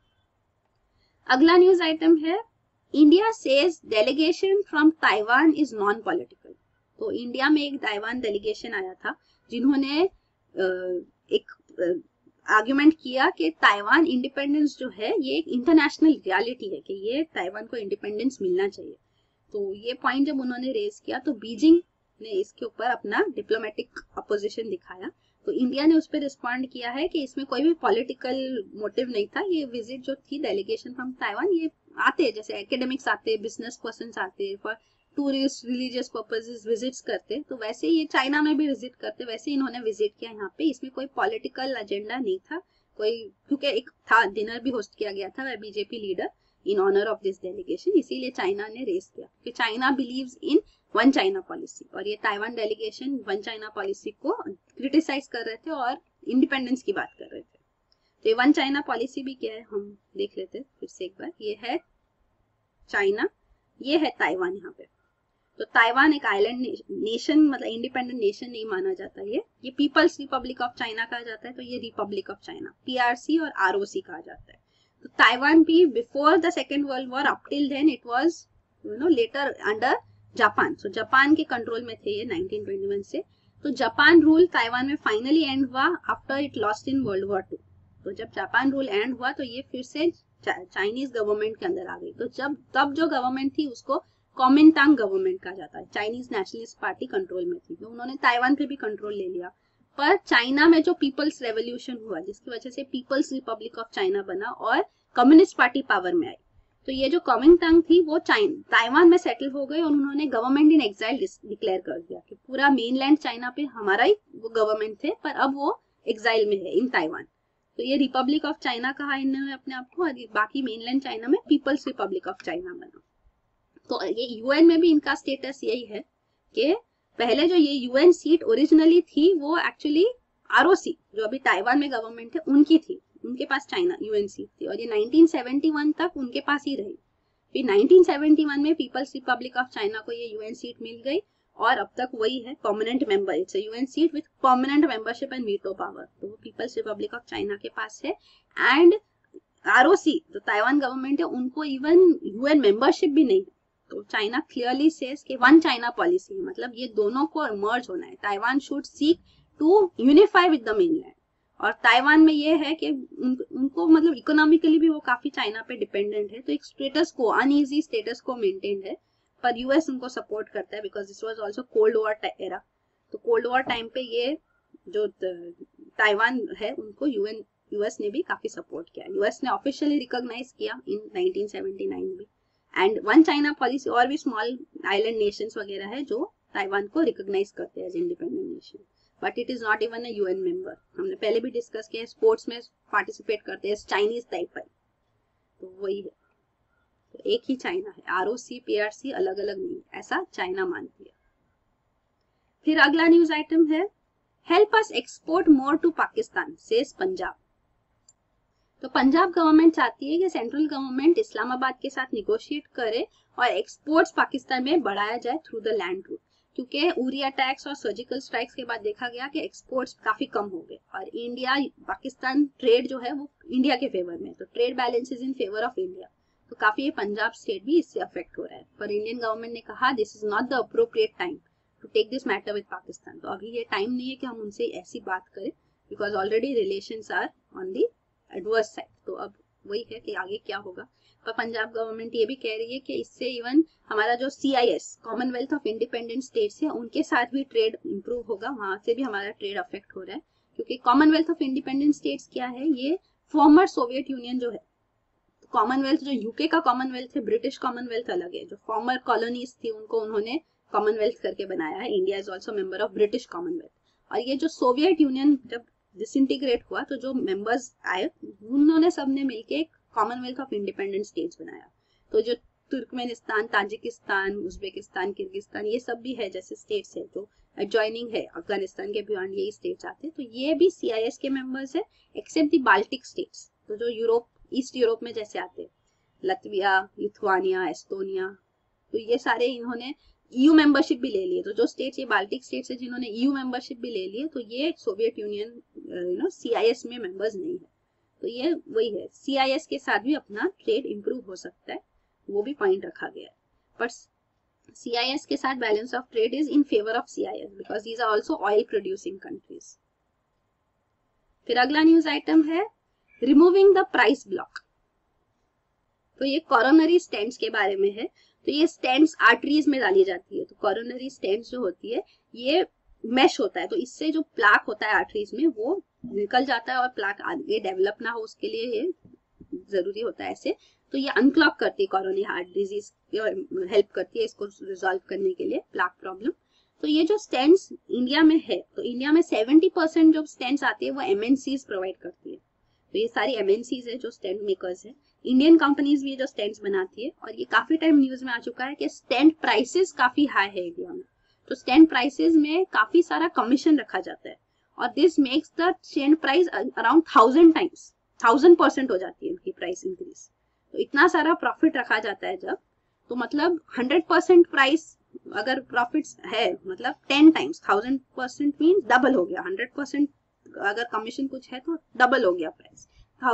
अगला न्यूज आइटम है, India says delegation from Taiwan is non political. तो इंडिया में एक ताइवान डेलीगेशन आया था जिन्होंने एक आर्ग्यूमेंट किया कि ताइवान इंडिपेंडेंस जो है ये एक इंटरनेशनल रियलिटी है कि ये ताइवान को इंडिपेंडेंस मिलना चाहिए। तो ये पॉइंट जब उन्होंने रेज किया तो बीजिंग ने इसके ऊपर अपना डिप्लोमेटिक अपोजिशन दिखाया। तो इंडिया ने उस पर रिस्पॉन्ड किया है कि इसमें कोई भी पॉलिटिकल मोटिव नहीं था। ये विजिट जो थी डेलीगेशन फ्रॉम ताइवान, ये आते हैं जैसे एकेडमिक्स आते, बिजनेस पर्सन्स आते, for tourist religious purposes visits करते, तो वैसे ये चाइना में भी विजिट करते, वैसे इन्होंने विजिट किया यहाँ पे। इसमें कोई पॉलिटिकल एजेंडा नहीं था कोई, क्योंकि एक था डिनर भी होस्ट किया गया था BJP leader in honour of this delegation, इसीलिए चाइना ने रेस किया कि China believes in one China policy, और ये Taiwan delegation one China policy को क्रिटिसाइज कर रहे थे और इंडिपेंडेंस की बात कर रहे थे। तो ये वन चाइना पॉलिसी भी क्या है हम देख लेते हैं फिर से एक बार। ये है चाइना, ये है ताइवान यहाँ पे। तो ताइवान एक आइलैंड नेशन, मतलब इंडिपेंडेंट नेशन नहीं माना जाता, ये पीपल्स रिपब्लिक ऑफ चाइना कहा जाता है, तो ये रिपब्लिक ऑफ चाइना पीआरसी और आरओसी कहा जाता है। तो ताइवान भी before the second world war up till then it was later under Japan. So Japan के कंट्रोल में थे ये 1921 से। तो जापान रूल ताइवान में फाइनली एंड हुआ after it lost in world war 2। तो जब जापान रूल एंड हुआ तो ये फिर से चाइनीज गवर्नमेंट के अंदर आ गई। तो तब जो गवर्नमेंट थी उसको कॉमिनटांग गवर्नमेंट कहा जाता है, चाइनीज नेशनलिस्ट पार्टी कंट्रोल में थी, तो उन्होंने ताइवान पे भी कंट्रोल ले लिया। पर चाइना में जो पीपल्स रेवोल्यूशन हुआ जिसकी वजह से पीपल्स रिपब्लिक ऑफ चाइना बना और कम्युनिस्ट पार्टी पावर में आई, तो ये जो कॉमिनटांग थी वो ताइवान में सेटल हो गए और उन्होंने गवर्नमेंट इन एक्साइल डिक्लेयर कर दिया कि पूरा मेनलैंड चाइना पे हमारा ही वो गवर्नमेंट थे, पर अब वो एक्साइल में है इन ताइवान। तो ये रिपब्लिक ऑफ चाइना कहा इन्होंने अपने आप को, और बाकी मेनलैंड चाइना में पीपल्स रिपब्लिक ऑफ चाइना बना। तो ये यूएन में भी इनका स्टेटस यही है कि पहले जो ये यूएन सीट ओरिजिनली थी वो एक्चुअली आरओसी जो अभी ताइवान में गवर्नमेंट है उनकी थी, उनके पास चाइना यूएन सीट थी, और ये 1971 तक उनके पास ही रही। फिर 1971 में पीपल्स रिपब्लिक ऑफ चाइना को ये यूएन सीट मिल गई और अब तक वही है permanent member. It's UN seat with permanent membership and veto power, तो वो पीपल्स रिपब्लिक ऑफ चाइना के पास है। एंड आरओसी जो ताइवान गवर्नमेंट है उनको इवन यूएन मेंबरशिप भी नहीं है। तो चाइना क्लियरली सेज कि वन चाइना पॉलिसी है, मतलब ये दोनों को मर्ज होना है। Taiwan should seek to unify with the mainland. और ताइवान में ये है कि उनको मतलब इकोनॉमिकली भी वो काफी चाइना पे डिपेंडेंट है, तो एक स्टेटस को अनईजी स्टेटस को मेंटेन है, पर यूएस उनको सपोर्ट करता है because this was also cold war era. तो कोल्ड वॉर टाइम पे ये जो ताइवान है उनको यूएस ने भी काफी सपोर्ट किया। यूएस ने ऑफिशियली रिकॉग्नाइज किया इन 1979 में। एंड वन चाइना पॉलिसी और भी स्मॉल आइलैंड नेशंस वगैरह है जो ताइवान को रिकॉग्नाइज करते हैं as independent nation, but it is not even a UN member. हमने पहले भी डिस्कस किया, स्पोर्ट्स में पार्टिसिपेट करते हैं चाइनीज ताइपाई, तो वही है। तो एक ही चाइना है, आरओसी पीआरसी अलग अलग नहीं, ऐसा चाइना मानती है। फिर अगला न्यूज आइटम है help us export more to Pakistan says Punjab. तो पंजाब गवर्नमेंट चाहती है कि सेंट्रल गवर्नमेंट इस्लामाबाद के साथ निगोशिएट करे और एक्सपोर्ट्स पाकिस्तान में बढ़ाया जाए थ्रू द लैंड रूट, क्योंकि उरी अटैक्स और सर्जिकल स्ट्राइक्स के बाद देखा गया कि एक्सपोर्ट्स काफी कम हो गए और इंडिया पाकिस्तान ट्रेड जो है वो इंडिया के फेवर में, तो trade balance is in favour of India. तो काफी पंजाब स्टेट भी इससे अफेक्ट हो रहा है, पर इंडियन गवर्नमेंट ने कहा this is not the appropriate time to take this matter with Pakistan. तो अभी ये टाइम नहीं है कि हम उनसे ऐसी बात करें because already relations are on the adverse side. तो अब वही है कि आगे क्या होगा। पर पंजाब गवर्नमेंट ये भी कह रही है कि इससे इवन हमारा जो CIS commonwealth of independent states है उनके साथ भी ट्रेड इंप्रूव होगा, वहां से भी हमारा ट्रेड अफेक्ट हो रहा है। क्योंकि कॉमनवेल्थ ऑफ इंडिपेंडेंट स्टेट्स क्या है, ये फॉर्मर सोवियत यूनियन जो है। कॉमनवेल्थ जो यूके का कॉमनवेल्थ है, ब्रिटिश कॉमनवेल्थ अलग है। जो फॉर्मर कॉलोनीज थी उनको उन्होंने कॉमनवेल्थ करके बनाया है। India is also member of British commonwealth. और ये जो सोवियत यूनियन जब डिसइंटीग्रेट हुआ तो जो मेंबर्स आए उन्होंने सबने मिलके एक कॉमनवेल्थ ऑफ इंडिपेंडेंट स्टेट्स बनाया। तो जो तुर्कमेनिस्तान, ताजिकिस्तान, उज्बेकिस्तान, किर्गिस्तान ये सब भी है जैसे स्टेट्स है जो एडजॉइनिंग है अफगानिस्तान के बियॉन्ड, यही स्टेट्स आते हैं। तो ये भी CIS के मेंबर्स है एक्सेप्ट द बाल्टिक स्टेट्स, तो जो यूरोप ईस्ट यूरोप में जैसे आते हैं, लत्विया, लिथुआनिया, एस्टोनिया, तो ये सारे इन्होंने EU मेंबरशिप भी ले लिए। तो जो स्टेट्स ये बाल्टिक स्टेट्स है जिन्होंने EU मेंबरशिप भी ले लिए, तो ये सोवियत यूनियन CIS में मेंबर्स नहीं है। तो ये वही है, CIS के साथ भी अपना ट्रेड इंप्रूव हो सकता है, वो भी पॉइंट रखा गया है। पर CIS के साथ balance of trade is in favour of CIS because these are also oil producing countries. फिर अगला न्यूज आइटम है रिमूविंग द प्राइस ब्लॉक। तो ये कोरोनरी स्टेंट्स के बारे में है। तो ये स्टेंट्स आर्टरीज में डाली जाती है। तो कोरोनरी स्टेंट्स जो होती है ये मैश होता है, तो इससे जो प्लाक होता है आर्टरीज में वो निकल जाता है और प्लाक आगे डेवलप ना हो उसके लिए ये जरूरी होता है ऐसे। तो ये अनक्लॉक करती है कोरोनरी हार्ट डिजीज, हेल्प करती है इसको रिजॉल्व करने के लिए प्लाक प्रॉब्लम। तो ये जो स्टेंट्स इंडिया में है, तो इंडिया में 70% जो स्टेंट्स आती है वो MNCs प्रोवाइड करती है। तो ये सारी MNCs है जो स्टेंट मेकर्स है। इंडियन कंपनीज भी जो स्टेंट्स बनाती है, और ये काफी टाइम न्यूज में आ चुका है कि स्टेंट प्राइसेस काफी हाई है इंडिया में। तो स्टेंट प्राइसेस में काफी सारा कमीशन रखा जाता है और this makes the stent price around 1000% हो जाती है इनकी प्राइस इंक्रीज। तो इतना सारा प्रॉफिट रखा जाता है जब, तो मतलब 100% प्राइस अगर प्रॉफिट्स है मतलब 10 टाइम्स 1000% मीन्स डबल हो गया। 100% अगर कमीशन कुछ है तो डबल हो गया price.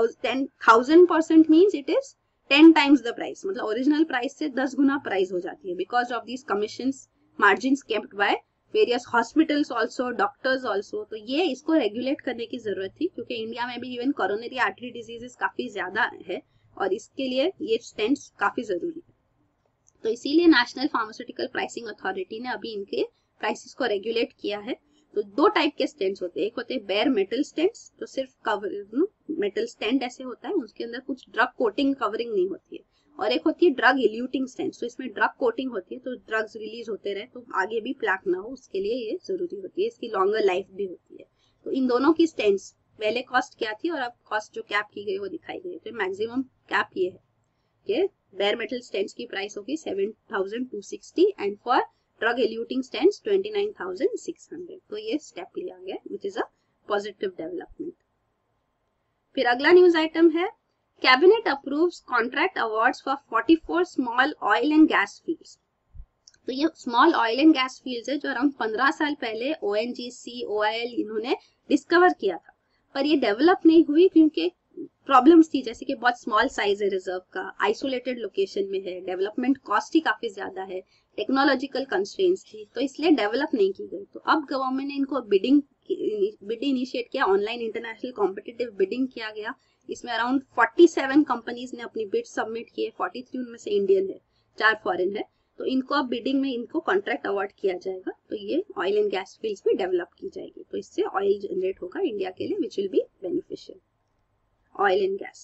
1000% means it is 10 times the price, मतलब ओरिजिनल प्राइस से 10 गुना प्राइस हो जाती है because of these commissions margins kept by various hospitals also, doctors also. तो ये इसको रेगुलेट करने की जरूरत थी क्योंकि इंडिया में भी इवन कोरोनरी आर्टरी डिजीजेस काफी ज्यादा है और इसके लिए ये स्टेंट्स काफी जरूरी है। तो इसीलिए नेशनल फार्मास्यूटिकल प्राइसिंग अथॉरिटी ने अभी इनके प्राइसेस को रेगुलेट किया है। तो दो टाइप के स्टेंट्स होते हैं, एक होते हैं बेयर मेटल स्टेंट्स, तो सिर्फ कवर मेटल स्टेंट ऐसे होता है, उसके अंदर कुछ ड्रग कोटिंग कवरिंग नहीं होती है। और एक होती है ड्रग इल्यूटिंग स्टेंट्स, तो इसमें ड्रग कोटिंग होती है तो ड्रग्स रिलीज होते रहे तो आगे भी प्लाक ना हो उसके लिए ये जरूरी होती है, इसकी लॉन्गर लाइफ भी होती है। तो इन दोनों की स्टेंट्स पहले कॉस्ट क्या थी और अब कॉस्ट जो कैप की गई वो दिखाई गई। तो मैक्सिमम कैप ये है कि बेयर मेटल स्टेंट्स की प्राइस होगी 7260 and for drug eluting stents 29600। तो ये स्टेप लिया गया which is a positive development. फिर अगला न्यूज आइटम है cabinet approves contract awards for 44 small oil and gas fields. तो ये small oil and gas fields है जो अराउंड 15 साल पहले ONGC, OIL इन्होंने डिस्कवर किया था, पर ये डेवलप नहीं हुई क्योंकि प्रॉब्लम्स थी, जैसे कि बहुत स्मॉल साइज है रिजर्व का, आइसोलेटेड लोकेशन में है, डेवलपमेंट कॉस्ट ही काफी ज्यादा है, टेक्नोलॉजिकल कंस्ट्रेंट्स थी, तो इसलिए डेवलप नहीं की गई। तो अब गवर्नमेंट ने इनको बिड इनिशिएट किया, ऑनलाइन इंटरनेशनल कॉम्पिटिटिव बिडिंग किया गया। इसमें अराउंड 47 कंपनीज ने अपनी बिड सबमिट किए, 43 उनमें से इंडियन है, 4 फॉरेन है। तो इनको अब बिडिंग में इनको कॉन्ट्रैक्ट अवार्ड किया जाएगा, तो ये ऑयल एंड गैस फील्ड्स भी डेवलप की जाएगी, तो इससे ऑयल जनरेट होगा इंडिया के लिए, which will be beneficial, oil and gas.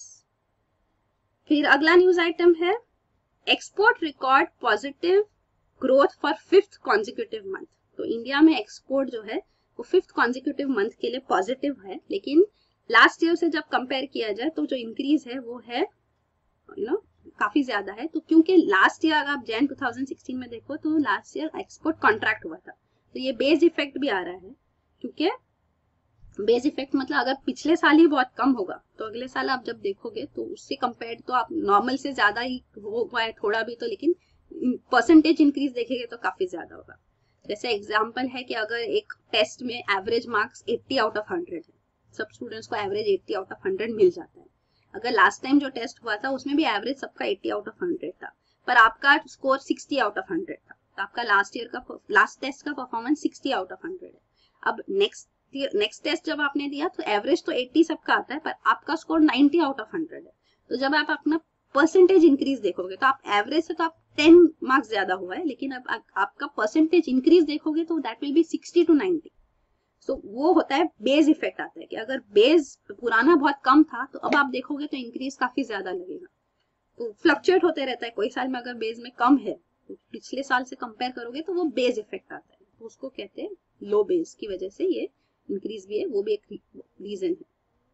फिर अगला न्यूज आइटम है export record positive growth for 5th consecutive month. तो इंडिया में एक्सपोर्ट जो है वो 5th कॉन्जिक्यूटिव मंथ के लिए पॉजिटिव है, लेकिन लास्ट ईयर से जब कंपेयर किया जाए तो जो इंक्रीज है वो है काफी ज्यादा है। तो क्योंकि लास्ट ईयर अगर आप जैन 2016 में देखो तो लास्ट ईयर एक्सपोर्ट कॉन्ट्रैक्ट हुआ था, तो ये बेस इफेक्ट भी आ रहा है, क्योंकि बेस इफेक्ट मतलब अगर पिछले साल ही बहुत कम होगा तो अगले साल आप जब देखोगे तो उससे कंपेयर तो आप नॉर्मल से ज्यादा ही हुआ है थोड़ा भी, तो लेकिन परसेंटेज इंक्रीज देखेंगे तो काफी ज्यादा होगा। जैसे एग्जांपल है कि अगर एक टेस्ट में एवरेज मार्क्स 80 आउट ऑफ 100 है, सब स्टूडेंट्स को एवरेज 80 आउट ऑफ 100 मिल जाता है। अगर लास्ट टाइम जो टेस्ट हुआ था उसमें भी एवरेज सबका 80 आउट ऑफ 100 था, पर आपका स्कोर 60 आउट ऑफ 100 था, तो आपका लास्ट टेस्ट का परफॉर्मेंस 60 आउट ऑफ 100 है। अब नेक्स्ट टेस्ट जब आपने दिया तो एवरेज तो 80 सबका आता है, पर आपका स्कोर 90 आउट ऑफ 100 है। तो जब आप अपना परसेंटेज इंक्रीज देखोगे तो आप एवरेज से तो आप 10 मार्क्स ज्यादा हुआ है, लेकिन अब आपका परसेंटेज इंक्रीज देखोगे तो that will be 60 to 90। So वो होता है बेस इफेक्ट आता है कि अगर बेस पुराना बहुत कम था तो अब आप देखोगे तो इंक्रीज काफी ज्यादा लगेगा। तो फ्लक्चुएट होते रहता है, कोई साल में अगर बेस में कम है तो पिछले साल से कंपेयर करोगे तो वो बेस इफेक्ट आता है, तो उसको कहते हैं लो बेस की वजह से ये इंक्रीज भी है, वो भी एक रीजन है।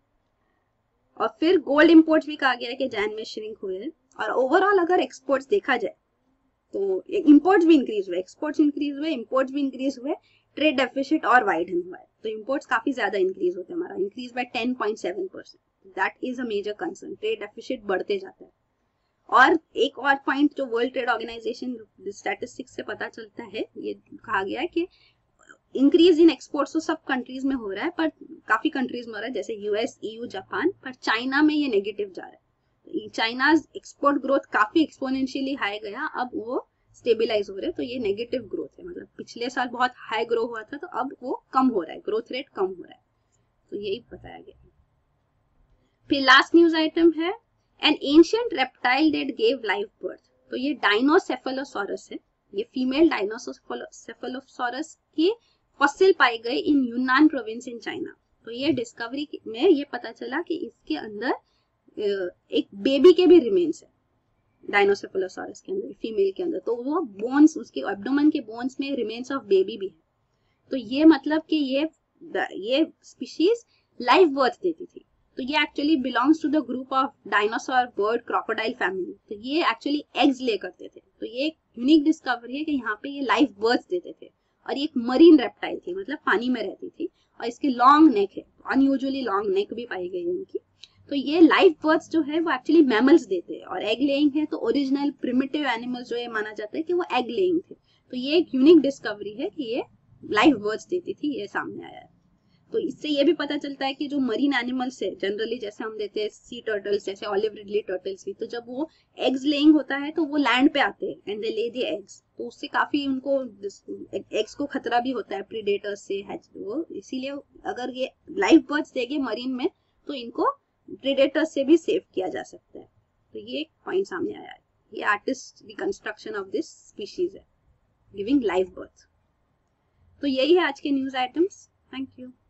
और फिर गोल्ड इंपोर्ट्स भी कहा गया है कि जैन में श्रिंक हुए हैं, और ओवरऑल अगर एक्सपोर्ट्स देखा जाए तो इंपोर्ट्स भी इंक्रीज हुए, एक्सपोर्ट्स इंक्रीज हुए, इंपोर्ट्स भी इंक्रीज हुए, ट्रेड डेफिसिट और वाइडन हुआ है, तो इंपोर्ट्स काफी ज्यादा इंक्रीज होते हैं, हमारा increase by 10.7%, that is a major concern, trade deficit बढ़ते जाता है। और एक और पॉइंट जो वर्ल्ड ट्रेड ऑर्गेनाइजेशन स्टैटिस्टिक्स से पता चलता है, ये कहा गया है कि इंक्रीज इन एक्सपोर्ट्स तो सब कंट्रीज में हो रहा है, पर काफी कंट्रीज में हो रहा है जैसे US, EU, जापान, पर चाइना में ये नेगेटिव जा रहा है। चाइना एक्सपोर्ट ग्रोथ काफी एक्सपोनेंशियली हाई गया, अब वो स्टेबिलाईज हो रहे हैं, तो ये नेगेटिव ग्रोथ है, मतलब पिछले साल बहुत हाई ग्रो हुआ था तो अब वो कम हो रहा है, ग्रोथ रेट कम हो रहा है, तो यही बताया गया। फिर लास्ट न्यूज आइटम है an ancient reptile that gave live birth. तो ये डायनोसेफेलोसॉरस है, ये फीमेल डायनोसेफेलोसॉरस की फॉसिल पाई गई इन यूनान प्रोविंस इन चाइना। तो ये डिस्कवरी में ये पता चला कि इसके अंदर एक बेबी के भी रिमेन्स है डायनोसेफेलोसॉरस के अंदर, फीमेल के अंदर, तो वो बोन्स, उसके एब्डोमेन के बोन्स में रिमेन्स ऑफ बेबी भी है। तो ये मतलब कि ये स्पीशीज लाइव बर्थ देती थी, तो ये actually belongs to the group of dinosaur bird crocodile family, तो ये एक्चुअली एग्स ले करते थे। तो ये एक यूनिक डिस्कवरी है कि यहाँ पे ये लाइव बर्थ देते थे, और ये एक मरीन रेप्टाइल थी, मतलब पानी में रहती थी, और इसके लॉन्ग नेक है, अनयूजुअली लॉन्ग नेक भी पाई गई है इनकी। तो ये लाइव बर्थ जो है वो एक्चुअली मैमल्स देते हैं, और एग लेइंग है, तो ओरिजिनल प्रिमिटिव एनिमल्स जो ये माना जाता है कि वो एग लेइंग थे। तो ये एक यूनिक डिस्कवरी है कि ये लाइव बर्थ देती थी, ये सामने आया है। तो इससे ये भी पता चलता है कि जो मरीन एनिमल्स है जनरली, जैसे हम देते हैं सी टर्टल्स, जैसे ऑलिव रिडली टर्टल्स भी, तो जब वो एग्स लेइंग होता है तो वो लैंड पे आते हैं एंड दे ले द एग्स, तो उससे काफी उनको एग्स को खतरा भी होता है प्रीडेटर्स से, वो इसीलिए अगर ये लाइव बर्ड्स देंगे मरीन में तो इनको प्रीडेटर्स से भी सेव किया जा सकता है। तो ये एक पॉइंट सामने आया है, ये artist reconstruction of this species है गिविंग लाइव बर्थ। तो यही है आज के न्यूज आइटम्स। Thank you.